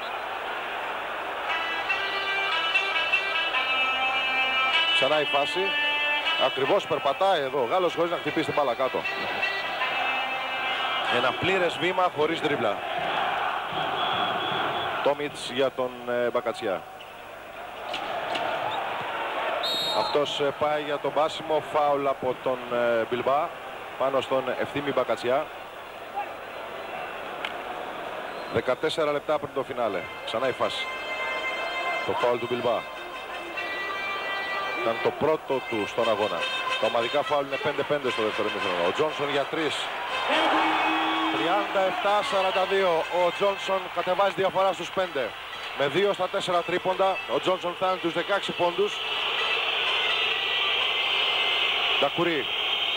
Ξανά η φάση. Ακριβώς περπατάει εδώ ο Γάλλος χωρίς να χτυπήσει την μπάλα κάτω. Ένα πλήρες βήμα χωρίς δρίμπλα. Τόμιτς για τον ε, Μπακατσιά. Αυτός ε, πάει για τον μπάσιμο. Φάουλ από τον ε, Μπιλμπά πάνω στον Ευθύμη Μπακατσιά. δεκατέσσερα λεπτά πριν το φινάλε. Ξανά η φάση. Το φάουλ του Μπιλμπά. Ήταν το πρώτο του στον αγώνα. Τα ομαδικά φάουλ είναι πέντε πέντε στο δεύτερο ημίχρονο. Ο Τζόνσον για τρεις. τριάντα επτά σαράντα δύο. Ο Τζόνσον κατεβάζει διαφορά στους πέντε. Με δύο στα τέσσερα τρίποντα. Ο Τζόνσον φτάνει τους δεκαέξι πόντους. Ντακουρί.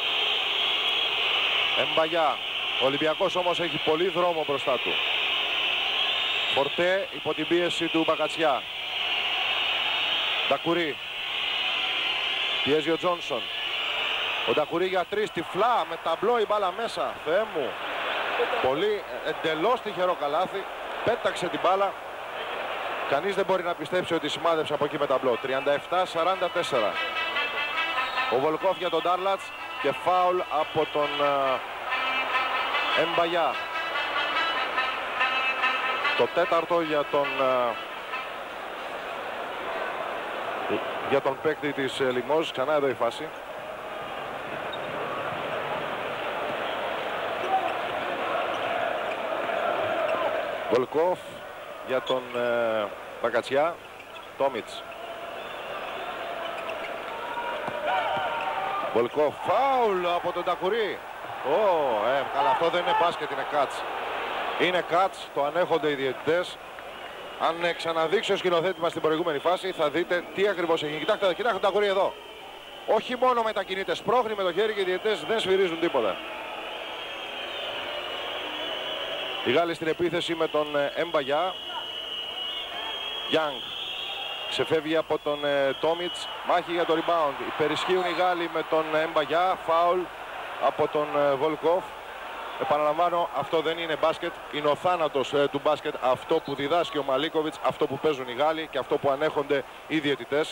Εμπαγιά. Ο Ολυμπιακός όμως έχει πολύ δρόμο μπροστά του. Φορτέ υπό την πίεση του Μπακατσιά. Ντακουρί. Πιέζει ο Τζόνσον. Ο Ντακουρί για τρεις, τυφλά, με ταμπλό η μπάλα μέσα. Θεέ μου. Πολύ εντελώς τυχερό καλάθι. Πέταξε την μπάλα. Κανείς δεν μπορεί να πιστέψει ότι σημάδεψε από εκεί με ταμπλό. τριάντα επτά σαράντα τέσσερα. Ο Βολκόφ για τον Τάρλατς και φάουλ από τον uh, Εμπαγιά. Το τέταρτο για τον, για τον παίκτη της Λιμόζ. Ξανά εδώ η φάση. Βολκόφ για τον ε, Μπακατσιά. Τόμιτς. Βολκόφ, φάουλ από τον Τακουρί. Oh, ε, καλά, αυτό δεν είναι μπάσκετ, είναι κάτς. Είναι κάτς, το ανέχονται οι διαιτητές. Αν ε, ξαναδείξει ο σκηνοθέτης μας στην προηγούμενη φάση, θα δείτε τι ακριβώς έχει. Κοιτάξτε, κοιτάξτε τον Τακουρί εδώ. Όχι μόνο μετακινείται, σπρώχνει με το χέρι και οι διαιτητές δεν σφυρίζουν τίποτα. Οι Γάλλοι στην επίθεση με τον Εμπαγιά. Young ξεφεύγει από τον ε, Τόμιτς. Μάχη για το rebound. Υπερισχύουν οι Γάλλοι με τον Εμπαγιά. Φάουλ από τον ε, Βολκόφ. Επαναλαμβάνω, αυτό δεν είναι μπάσκετ. Είναι ο θάνατος ε, του μπάσκετ. Αυτό που διδάσκει ο Μαλίκοβιτς, αυτό που παίζουν οι Γάλλοι και αυτό που ανέχονται οι διαιτητές.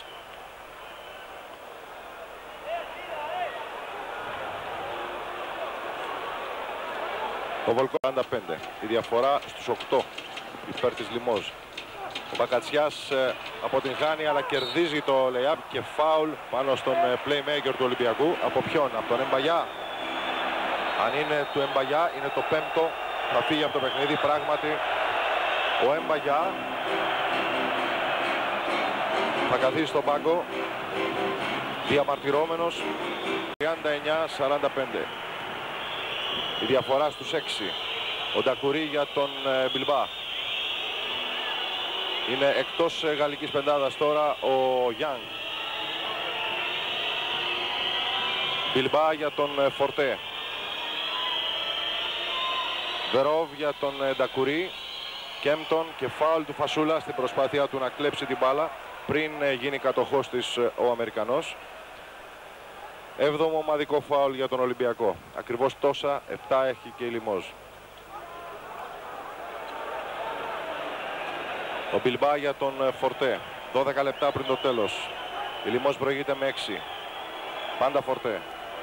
Ο Βολκόφ σαράντα πέντε. Η διαφορά στους οκτώ υπέρ της Λιμόζ. Ο Μπακατσιάς ε, αποτυγχάνει αλλά κερδίζει το lay-up και φάουλ πάνω στον ε, playmaker του Ολυμπιακού. Από ποιον? Από τον Εμπαγιά. Αν είναι του Εμπαγιά, είναι το πέμπτο. Θα φύγει από το παιχνίδι πράγματι. Ο Εμπαγιά θα καθίσει στον πάγκο διαμαρτυρόμενος. τριάντα εννιά σαράντα πέντε. Η διαφορά στους έξι. Ο Ντακουρί για τον ε, Μπιλμπά. Είναι εκτός ε, γαλλικής πεντάδας τώρα ο Γιάνγκ. Μπιλμπά για τον ε, Φορτέ. Βερόβ για τον ε, Ντακουρί. Κέμπτον και φάουλ του Φασούλα στην προσπάθειά του να κλέψει την μπάλα πριν ε, γίνει κατοχός της ε, ο Αμερικανός. Έβδομο ομαδικό φάουλ για τον Ολυμπιακό. Ακριβώς τόσα, επτά έχει και η Λιμόζ. Ο Μπιλμπά για τον Φορτέ. δώδεκα λεπτά πριν το τέλος. Η Λιμόζ προηγείται με έξι. Πάντα Φορτέ.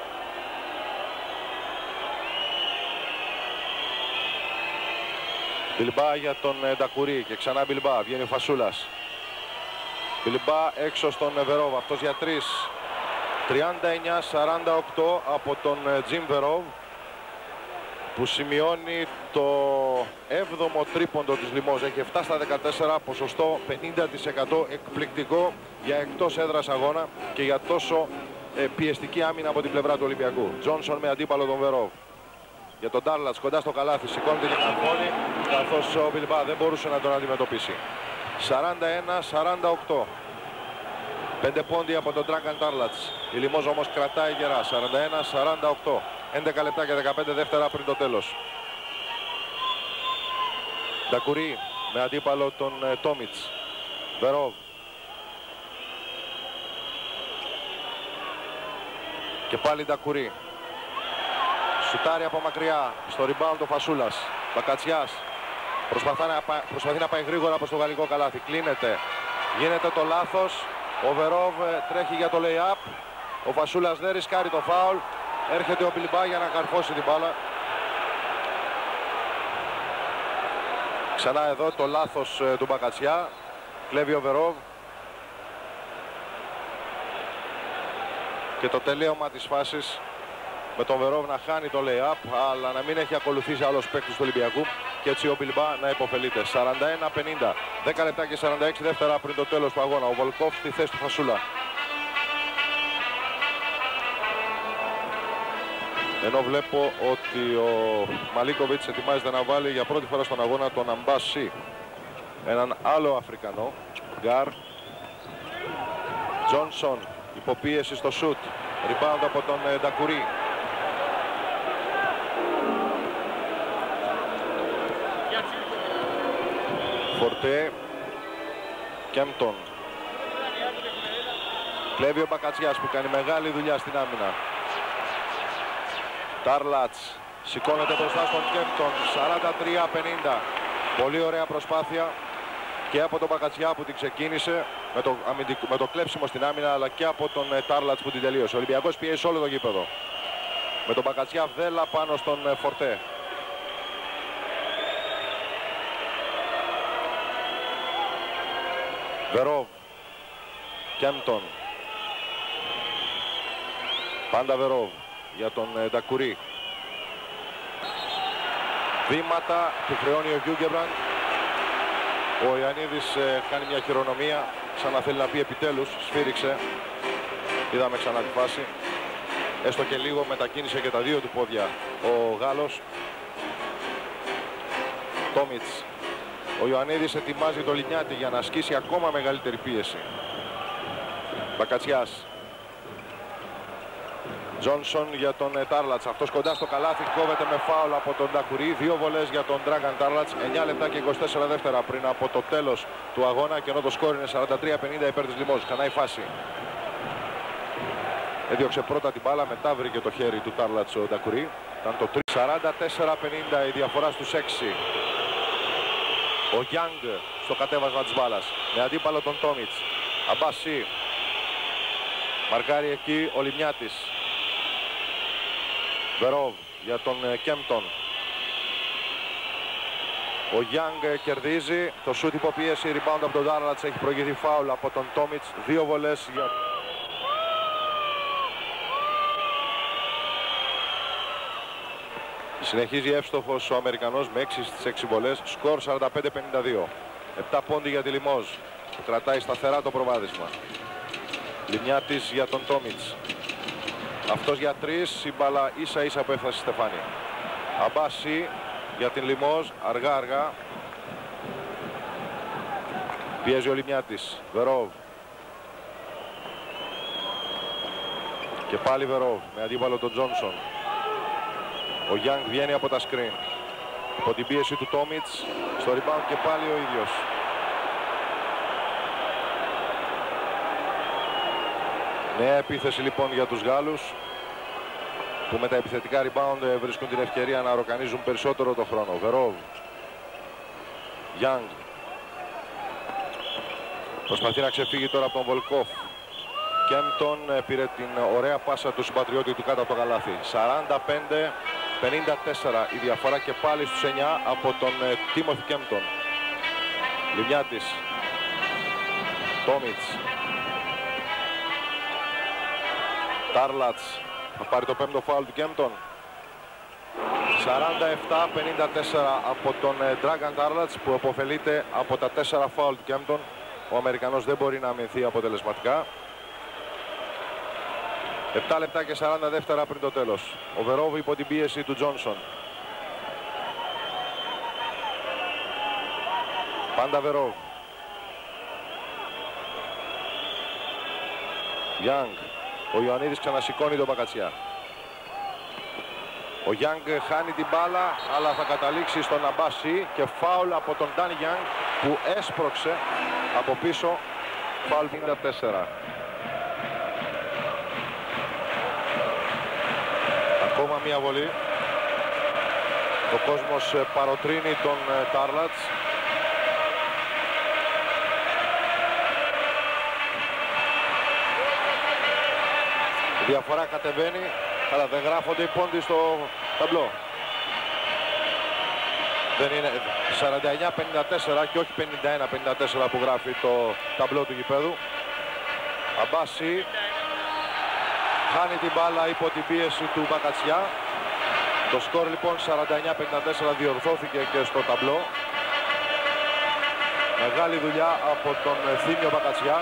Μπιλμπά για τον Ντακουρί και ξανά Μπιλμπά. Βγαίνει ο Φασούλας. Μπιλμπά έξω στον Βερόβ. Αυτός για τρεις. τριάντα εννιά σαράντα οκτώ από τον Τζιμ Βερόβ, που σημειώνει το έβδομο τρίποντο της Λιμόζ. Έχει εφτά στα δεκατέσσερα, ποσοστό πενήντα τοις εκατό, εκπληκτικό για εκτός έδρας αγώνα και για τόσο ε, πιεστική άμυνα από την πλευρά του Ολυμπιακού. Τζόνσον με αντίπαλο τον Βερόβ. Για τον Τάρλατς κοντά στο καλάθι, σηκώνεται και καρφώνει, καθώς ο Μπιλμπά δεν μπορούσε να τον αντιμετωπίσει. σαράντα ένα σαράντα οκτώ. πέντε πόντι από τον Ντράγκαν Τάρλατς. Η Λιμόζ όμως κρατάει γερά. σαράντα ένα σαράντα οκτώ. έντεκα λεπτά και δεκαπέντε δεύτερα πριν το τέλος. Ντακουρί με αντίπαλο τον ε, Τόμιτς. Βερόβ. Και πάλι Ντακουρί. Σουτάρει από μακριά. Στο rebound ο Φασούλας. Μπακατσιάς. Προσπαθεί να, προσπαθεί να πάει γρήγορα προς το γαλλικό καλάθι. Κλείνεται. Γίνεται το λάθος. Ο Βερόβ τρέχει για το lay-up. Ο Φασούλας δεν ρισκάρει το φάουλ. Έρχεται ο Μπιλμπά για να καρφώσει την μπάλα. Ξανά εδώ το λάθος του Μπακατσιά. Κλέβει ο Βερόβ. Και το τελείωμα της φάσης με τον Βερόβ να χάνει το lay-up, αλλά να μην έχει ακολουθήσει άλλος παίκτης του Ολυμπιακού. Και έτσι ο Μπιλμπά να υποφελείται. σαράντα ένα πενήντα. δέκα λεπτά και σαράντα έξι δεύτερα πριν το τέλος του αγώνα. Ο Βολκόφ στη θέση του Φασούλα. Ενώ βλέπω ότι ο Μαλίκοβιτς ετοιμάζεται να βάλει για πρώτη φορά στον αγώνα τον Αμπάσι. Έναν άλλο Αφρικανό. Γκάρ. Τζόνσον. Υποπίεση στο σουτ. Rebound από τον Ντακουρί. Φορτέ. Κέμπτον. Κλέβει ο Μπακατσιάς που κάνει μεγάλη δουλειά στην άμυνα. Τάρλατς σηκώνεται μπροστά στον Κέμπτον. σαράντα τρία πενήντα. Πολύ ωραία προσπάθεια και από τον Μπακατσιά που την ξεκίνησε με το, με το κλέψιμο στην άμυνα, αλλά και από τον Τάρλατς που την τελείωσε. Ο Ολυμπιακός πιέζει όλο το γήπεδο. Με τον Μπακατσιά βέλα πάνω στον Φορτέ. Βερόβ. Κέμπτον. Πάντα Βερόβ για τον Ντακουρί. Βήματα που χρεώνει ο Γιούγκεμπραντ. Ο Ιωαννίδης ε, κάνει μια χειρονομία, σαν να θέλει να πει επιτέλους, σφύριξε. Είδαμε ξανά τη φάση. Έστω και λίγο μετακίνησε και τα δύο του πόδια ο Γάλλος. Τόμιτς. Ο Ιωαννίδης ετοιμάζει το Λινιάτη για να ασκήσει ακόμα μεγαλύτερη πίεση. Μπακατσιάς. Τζόνσον για τον Τάρλατς. Αυτός κοντά στο καλάθι, κόβεται με φάουλ από τον Ντακουρί. Δύο βολές για τον Ντράγκαν Τάρλατς. εννιά λεπτά και είκοσι τέσσερα δεύτερα πριν από το τέλος του αγώνα. Και ενώ το σκόρ είναι σαράντα τρία πενήντα υπέρ της Λιμόζ. Κανάει φάση. Έδιωξε πρώτα την μπάλα, μετά βρήκε το χέρι του Τάρλατς ο Ντακουρί. Ήταν το τρία. σαράντα τέσσερα πενήντα η διαφορά στους έξι. Ο Γιάνγκ στο κατέβασμα της μπάλας. Με αντίπαλο τον Τόμιτς. Αμπάσι. Μαρκάρει εκεί ο Λιμιάτης. Βερόβ για τον Κέμπτον. Ο Γιάνγκ κερδίζει. Το σούτ υποπίεση, rebound από τον Τάρλατς. Έχει προηγηθεί φάουλ από τον Τόμιτς. Δύο βολές για... Συνεχίζει εύστοχος ο Αμερικανός με έξι στις έξι βολές. Σκορ σαράντα πέντε πενήντα δύο. επτά πόντι για τη Λιμόζ που κρατάει σταθερά το προβάδισμα. Λιμιάτης για τον Τόμιτς. Αυτός για τρεις, η μπάλα ίσα ίσα που έφτασε στη στεφάνη. Αμπάση για την Λιμόζ, αργά αργά. Πιέζει ο Λιμιάτης. Βερόβ. Και πάλι Βερόβ με αντίπαλο τον Τζόνσον. Ο Γιάνγκ βγαίνει από τα σκριν. Από την πίεση του Τόμιτς, στο rebound και πάλι ο ίδιος. Νέα επίθεση λοιπόν για τους Γάλλους, που με τα επιθετικά rebound βρίσκουν την ευκαιρία να ροκανίζουν περισσότερο το χρόνο. Βερόβ. Γιάνγκ. Προσπαθεί να ξεφύγει τώρα από τον Βολκόφ. Κέμπτον πήρε την ωραία πάσα του συμπατριώτη του κάτω από το καλάθι. σαράντα πέντε πενήντα τέσσερα η διαφορά και πάλι στους εννιά από τον Τίμοθι Κέμπτον. Λιμιάτης. Τόμιτς. Τάρλατς. Θα πάρει το πέμπτο φάουλ του Κέμπτον. σαράντα επτά πενήντα τέσσερα από τον Ντράγκαν Τάρλατς που αποφελείται από τα τέσσερα φάουλ του Κέμπτον. Ο Αμερικανός δεν μπορεί να αμυνθεί αποτελεσματικά. επτά λεπτά και σαράντα δεύτερα πριν το τέλος. Ο Βερόβ υπό την πίεση του Τζόνσον. Πάντα Βερόβ. Γιάνγκ. Ο Ιωαννίδης ξανασηκώνει τον Μπακατσιά. Ο Γιάνγκ χάνει την μπάλα, αλλά θα καταλήξει στον Αμπάση και φάουλ από τον Ντάν Γιάνγκ που έσπρωξε από πίσω. Φάουλ πενήντα τέσσερα. Ακόμα μία βολή. Ο κόσμος παροτρύνει τον Τάρλατς. Η διαφορά κατεβαίνει, αλλά δεν γράφονται οι πόντοι στο ταμπλό. Δεν είναι σαράντα εννιά πενήντα τέσσερα και όχι πενήντα ένα πενήντα τέσσερα που γράφει το ταμπλό του γηπέδου. Αμπάση χάνει την μπάλα υπό την πίεση του Μπακατσιά. Το σκορ λοιπόν σαράντα εννιά πενήντα τέσσερα διορθώθηκε και στο ταμπλό. Μεγάλη δουλειά από τον Θήμιο Μπακατσιά.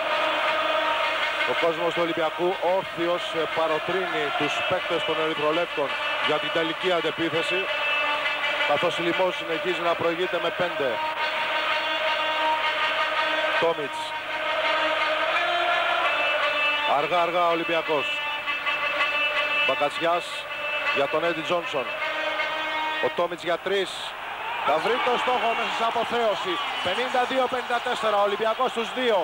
Ο κόσμος του Ολυμπιακού όρθιος παροτρύνει τους παίκτες των Ερυθρολέπτων για την τελική αντεπίθεση, καθώς η Λιμόζ συνεχίζει να προηγείται με πέντε. Τόμιτς. Αργά αργά ο Ολυμπιακός. Μπακατσιάς για τον Έντι Τζόνσον. Ο Τόμιτς για τρεις. Θα βρει το στόχο μέσα σε αποθέωση. πενήντα δύο πενήντα τέσσερα. Ο Ολυμπιακός στους δύο.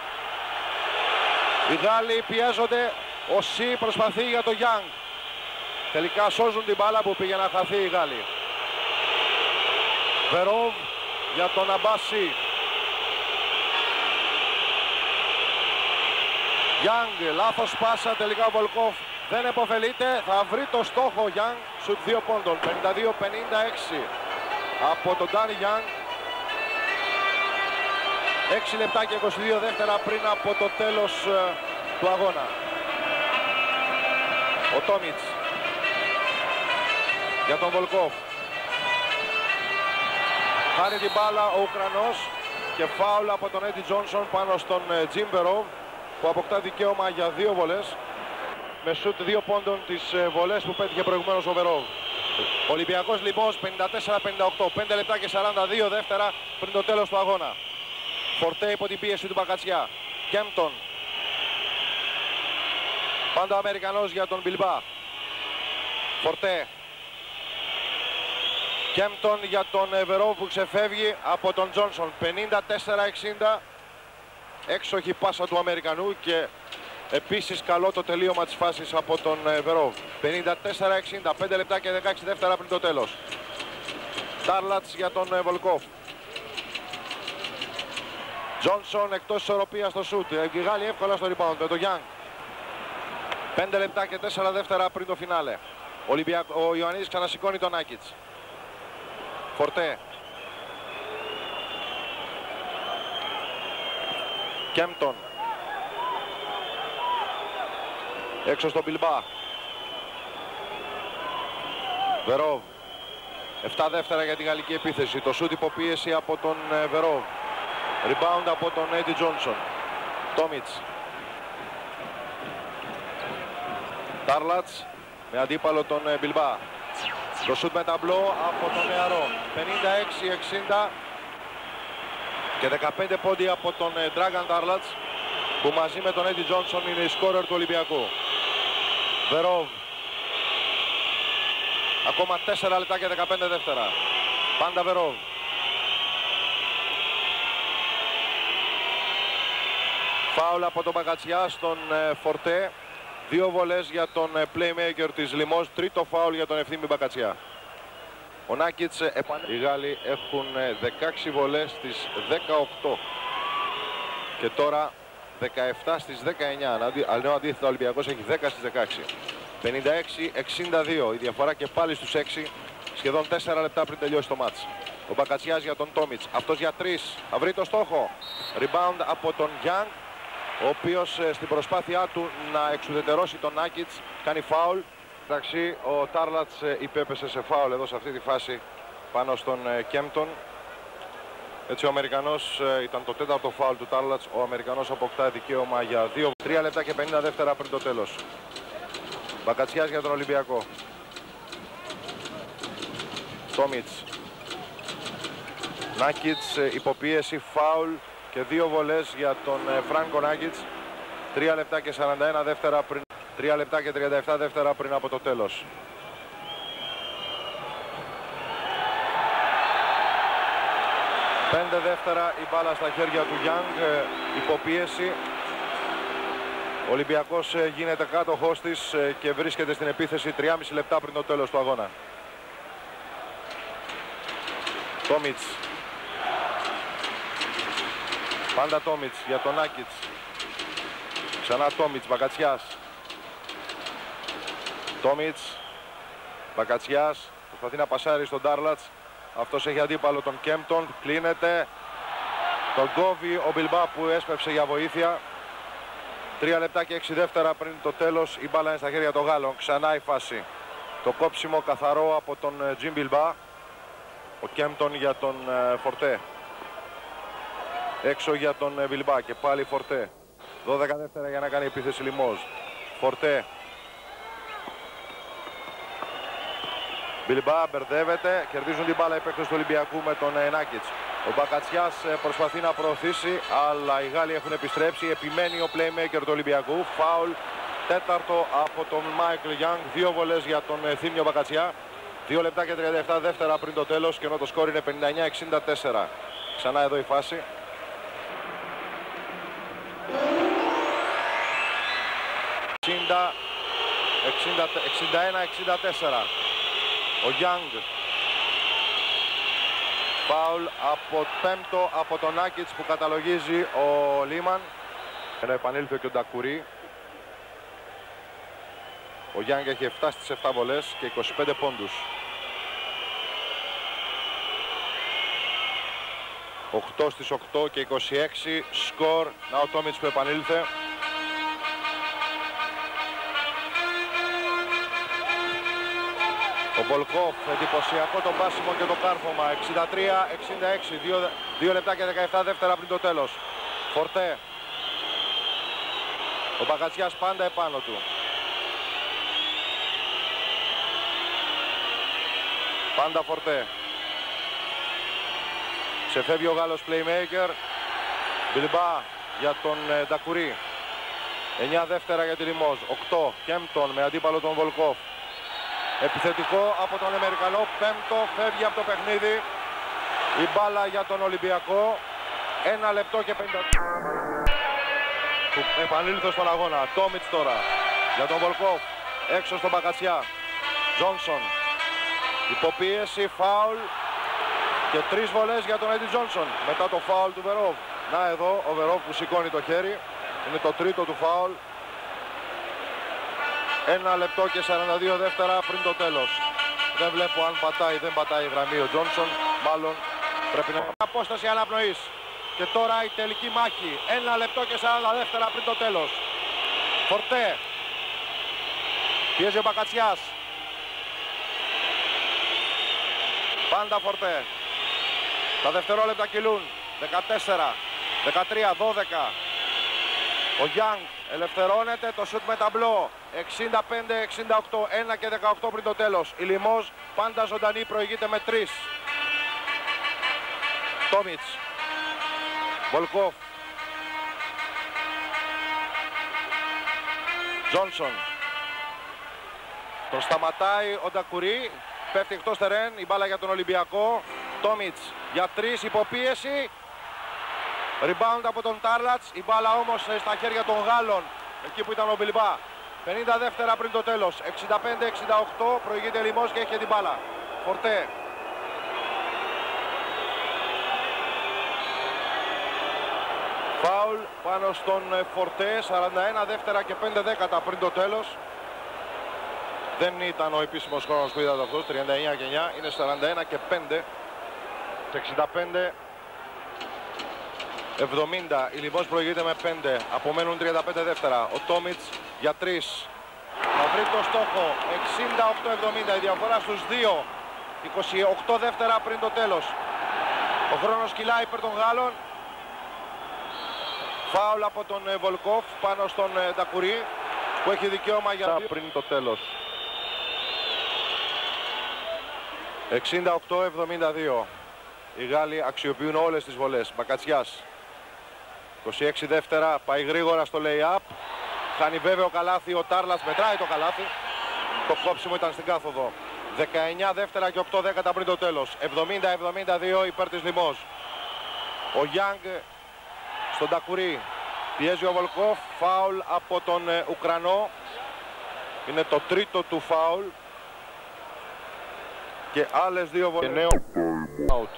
Οι Γάλλοι πιέζονται. Ο Σι προσπαθεί για το Γιάνγκ. Τελικά σώζουν την μπάλα που πήγε να χαθεί οι Γάλλοι. Βερόβ για τον Αμπάση. Γιάνγκ, λάθος πάσα, τελικά ο Βολκόφ δεν επωφελείται. Θα βρει το στόχο ο Γιάνγκ, σουτ δύο πόντων. πενήντα δύο πενήντα έξι από τον Ντάνι Γιάνγκ. έξι λεπτά και είκοσι δύο δεύτερα πριν από το τέλος ε, του αγώνα. Ο Τόμιτς για τον Βολκόφ. Χάρη την μπάλα ο Ουκρανός και φάουλ από τον Έντι Τζόνσον πάνω στον Τζίμπερο, που αποκτά δικαίωμα για δύο βολές με σουτ δύο πόντων τις βολές που πέτυχε προηγουμένως ο Βερόβ. Ολυμπιακός λοιπόν πενήντα τέσσερα πενήντα οκτώ, πέντε λεπτά και σαράντα δύο δεύτερα πριν το τέλος του αγώνα. Φορτέ υπό την πίεση του Μπακατσιά. Κέμπτον. Πάντα ο Αμερικανός για τον Μπιλμπά. Φορτέ. Κέμπτον για τον Βερόβ που ξεφεύγει από τον Τζόνσον. πενήντα τέσσερα εξήντα. Έξοχη πάσα του Αμερικανού και επίσης καλό το τελείωμα της φάσης από τον Βερόβ. πενήντα τέσσερα εξήντα, πέντε λεπτά και δεκαέξι δεύτερα πριν το τέλος. Τάρλατς για τον Βολκόφ. Τζόνσον εκτός ισορροπίας στο σούτ. Οι Γάλλοι εύκολα στο rebound με τον Γιάνγκ. πέντε λεπτά και τέσσερα δεύτερα πριν το φινάλε. Ο Ιωαννίδης ξανασηκώνει τον Νάκιτς. Φορτέ. Κέμπτον. Έξω στον Μπιλμπά. Βερόβ. επτά δεύτερα για τη γαλλική επίθεση. Το σούτ υποπίεση από τον Βερόβ. Rebound από τον Έντι Τζόνσον. Τόμιτς. Τάρλατς με αντίπαλο τον Μπιλμπά. Το σούτ με ταμπλό από τον νεαρό. πενήντα έξι εξήντα και δεκαπέντε πόντι από τον Ντράγκαν Τάρλατς, που μαζί με τον Έντι Τζόνσον είναι η σκόρερ του Ολυμπιακού. Βερόβ. Ακόμα τέσσερα λεπτά και δεκαπέντε δεύτερα. Πάντα Βερόβ. Φάουλ από τον Μπακατσιά στον Φορτέ. Δύο βολές για τον playmaker της Λιμός. Τρίτο φάουλ για τον Ευθύμη Μπακατσιά. Ο Νάκιτς, οι Γάλλοι έχουν δεκαέξι βολές στις δεκαοκτώ. Και τώρα δεκαεπτά στις δεκαεννιά. Ενώ αντίθετα ο Ολυμπιακός έχει δέκα στις δεκαέξι. πενήντα έξι εξήντα δύο. Η διαφορά και πάλι στους έξι. Σχεδόν τέσσερα λεπτά πριν τελειώσει το μάτς. Ο Μπακατσιάς για τον Τόμιτς. Αυτός για τρεις. Θα βρει το στόχο. Rebound από τον Γιάνγκ, ο οποίος στην προσπάθειά του να εξουδετερώσει τον Νάκιτς κάνει φάουλ. Εντάξει, ο Τάρλατς υπέπεσε σε φάουλ εδώ σε αυτή τη φάση πάνω στον Κέμπτον. Έτσι ο Αμερικανός, ήταν το τέταρτο φάουλ του Τάρλατς. Ο Αμερικανός αποκτά δικαίωμα για δύο. τρία λεπτά και πενήντα δεύτερα πριν το τέλος. Μπακατσιάς για τον Ολυμπιακό. Τόμιτς. Νάκιτς υποπίεση, φάουλ και δύο βολές για τον Φράνκο Νάκιτς. τρία λεπτά και σαράντα ένα δεύτερα πριν. τρία λεπτά και τριάντα επτά δεύτερα πριν από το τέλος. πέντε δεύτερα η μπάλα στα χέρια του Γιάνγκ, υποπίεση. Ο Ολυμπιακός γίνεται κάτοχός της και βρίσκεται στην επίθεση τριάμισι λεπτά πριν το τέλος του αγώνα. Τόμιτς. Πάντα Τόμιτς για τον Νάκιτς. Ξανά Τόμιτς, Μπακατσιάς. Τόμιτς, Μπακατσιάς, προσπαθεί να πασάρει στον Τάρλατς. Αυτός έχει αντίπαλο τον Κέμπτον, κλείνεται. Τον κόβει ο Μπιλμπά που έσπευσε για βοήθεια. Τρία λεπτά και έξι δεύτερα πριν το τέλος, η μπάλα είναι στα χέρια των Γάλλων. Ξανά η φάση. Το κόψιμο καθαρό από τον Τζιμ Μπιλμπά. Ο Κέμπτον για τον Φορτέ. Έξω για τον Μπιλμπά και πάλι Φορτέ. δώδεκα δεύτερα για να κάνει επίθεση Λιμός. Φορτέ. Μπιλμπά μπερδεύεται, κερδίζουν την μπάλα οι παίκτες του Ολυμπιακού με τον Νάκιτς. Ο Μπακατσιάς προσπαθεί να προωθήσει, αλλά οι Γάλλοι έχουν επιστρέψει. Επιμένει ο playmaker του Ολυμπιακού. Φάουλ τέταρτο από τον Μάικλ Γιάνγκ. Δύο βολές για τον Θήμιο Μπακατσιά. δύο λεπτά και τριάντα επτά δεύτερα πριν το τέλος και ενώ το σκόρ είναι πενήντα εννιά εξήντα τέσσερα. Ξανά εδώ η φάση. εξήντα ένα εξήντα τέσσερα. Ο Γιάνγκ. Φάουλ από πέμπτο από τον Νάκιτς που καταλογίζει ο Λίμαν. Ενώ επανήλθε και ο Ντακουρί. Ο Γιάνγκ έχει επτά στις επτά βολές και είκοσι πέντε πόντους. οκτώ στις οκτώ και είκοσι έξι σκορ. Να ο Τόμιτς που επανήλθε. Ο Βολκόφ, εντυπωσιακό το πάσιμο και το κάρφωμα. εξήντα τρία εξήντα έξι, δύο λεπτά και δεκαεπτά δεύτερα πριν το τέλος. Φορτέ. Ο Μπαγκατσιάς πάντα επάνω του. Πάντα Φορτέ. Ξεφεύγει ο Γάλλος playmaker. Μπιλμπά για τον ε, Ντακουρί. εννιά δεύτερα για τη Λιμόζ. οκτώ. Κέμπτον με αντίπαλο τον Βολκόφ. Επιθετικό από τον Αμερικανό. Πέμπτο. Φεύγει από το παιχνίδι. Η μπάλα για τον Ολυμπιακό. Ένα λεπτό και πενήντα. Του επανήλθε στον αγώνα. Τόμιτς τώρα για τον Βολκόφ. Έξω στον Μπαγκατσιά. Τζόνσον. Υποπίεση. Φάουλ. Και τρεις βολές για τον Έντι Τζόνσον μετά το φάουλ του Βερόβ. Να εδώ ο Βερόβ που σηκώνει το χέρι. Είναι το τρίτο του φάουλ. Ένα λεπτό και σαράντα δύο δεύτερα πριν το τέλος. Δεν βλέπω αν πατάει, δεν πατάει η γραμμή ο Τζόνσον. Μάλλον πρέπει να... Απόσταση αναπνοής. Και τώρα η τελική μάχη. Ένα λεπτό και σαράντα δεύτερα πριν το τέλος. Φορτέ. Πιέζει ο Μπαγκατσιάς. Πάντα Φορτέ. Τα δευτερόλεπτα κυλούν. δεκατέσσερα, δεκατρία, δώδεκα. Ο Γιάνγκ ελευθερώνεται. Το σουτ με ταμπλό. εξήντα πέντε εξήντα οκτώ. ένα και δεκαοκτώ πριν το τέλος. Η Λιμόζ πάντα ζωντανή, προηγείται με τρεις. Τόμιτς. Βολκόφ. Τζόνσον. Τον σταματάει ο Ντακουρί. Πέφτει εκτός τερέν. Η μπάλα για τον Ολυμπιακό. Τόμιτς για τρεις, υποπίεση. Rebound από τον Τάρλατς. Η μπάλα όμως στα χέρια των Γάλλων. Εκεί που ήταν ο Μπιλμπά. πενήντα δεύτερα πριν το τέλος. εξήντα πέντε εξήντα οκτώ. Προηγείται Λιμόζ και έχει την μπάλα. Φορτέ. Φάουλ πάνω στον Φορτέ. σαράντα ένα δεύτερα και πέντε δέκατα πριν το τέλος. Δεν ήταν ο επίσημος χρόνος που είδατε αυτός. τριάντα εννιά και εννιά. Είναι σαράντα ένα και πέντε. εξήντα πέντε εβδομήντα. Η Λιμόζ προηγείται με πέντε. Απομένουν τριάντα πέντε δεύτερα. Ο Τόμιτς για τρεις. Θα βρει το στόχο. εξήντα οκτώ εβδομήντα. Η διαφορά στους δύο. είκοσι οκτώ δεύτερα πριν το τέλος. Ο χρόνος κυλάει υπέρ των Γάλλων. Φάουλ από τον Βολκόφ πάνω στον Ντακουρί που έχει δικαίωμα για πριν το τέλος. εξήντα οκτώ εβδομήντα δύο. Οι Γάλλοι αξιοποιούν όλες τις βολές. Μπαγκατσιάς. είκοσι έξι δεύτερα. Πάει γρήγορα στο lay-up. Χάνει βέβαιο καλάθι. Ο Τάρλατς μετράει το καλάθι. Το κόψιμο ήταν στην κάθοδο. δεκαεννιά δεύτερα και οκτώ δέκατα πριν το τέλος. εβδομήντα εβδομήντα δύο υπέρ της Λιμόζ. Ο Γιάνγκ στον Ντακουρί. Πιέζει ο Βολκόφ. Φάουλ από τον ε, Ουκρανό. Είναι το τρίτο του φάουλ. Και άλλες δύο βολές. Νέο out.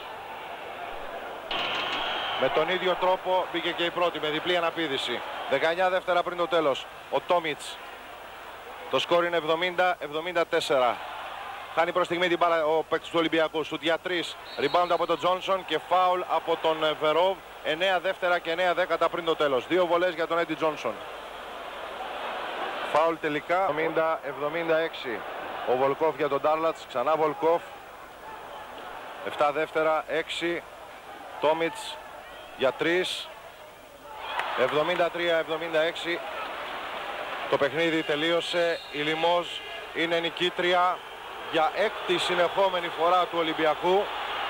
Με τον ίδιο τρόπο μπήκε και η πρώτη με διπλή αναπήδηση. δεκαεννιά δεύτερα πριν το τέλος. Ο Τόμιτς. Το σκόρ είναι εβδομήντα εβδομήντα τέσσερα. Χάνει προς στιγμή την μπάλα ο παίκτης του Ολυμπιακού. Σουτ για τρεις. Rebound από τον Τζόνσον και φάουλ από τον Βερόβ. εννιά δεύτερα και εννιά δέκατα πριν το τέλος. Δύο βολές για τον Έντι Τζόνσον. Φάουλ τελικά. εβδομήντα εβδομήντα έξι. Ο Βολκόφ για τον Τάρλατς. Ξανά Βολκόφ. επτά δεύτερα. έξι. Τόμιτς για τρεις. εβδομήντα τρία εβδομήντα έξι. Το παιχνίδι τελείωσε. Η Λιμόζ είναι νικήτρια για έκτη συνεχόμενη φορά του Ολυμπιακού.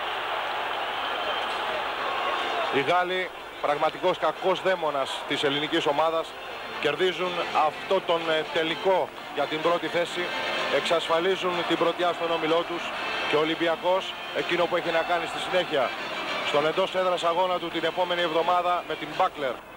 Οι Γάλλοι, πραγματικός κακός δαίμονας της ελληνικής ομάδας, κερδίζουν αυτό τον τελικό για την πρώτη θέση, εξασφαλίζουν την πρωτιά στον όμιλό τους και ο Ολυμπιακός εκείνο που έχει να κάνει στη συνέχεια στον εντός έδρας αγώνα του την επόμενη εβδομάδα με την Μπάκλερ.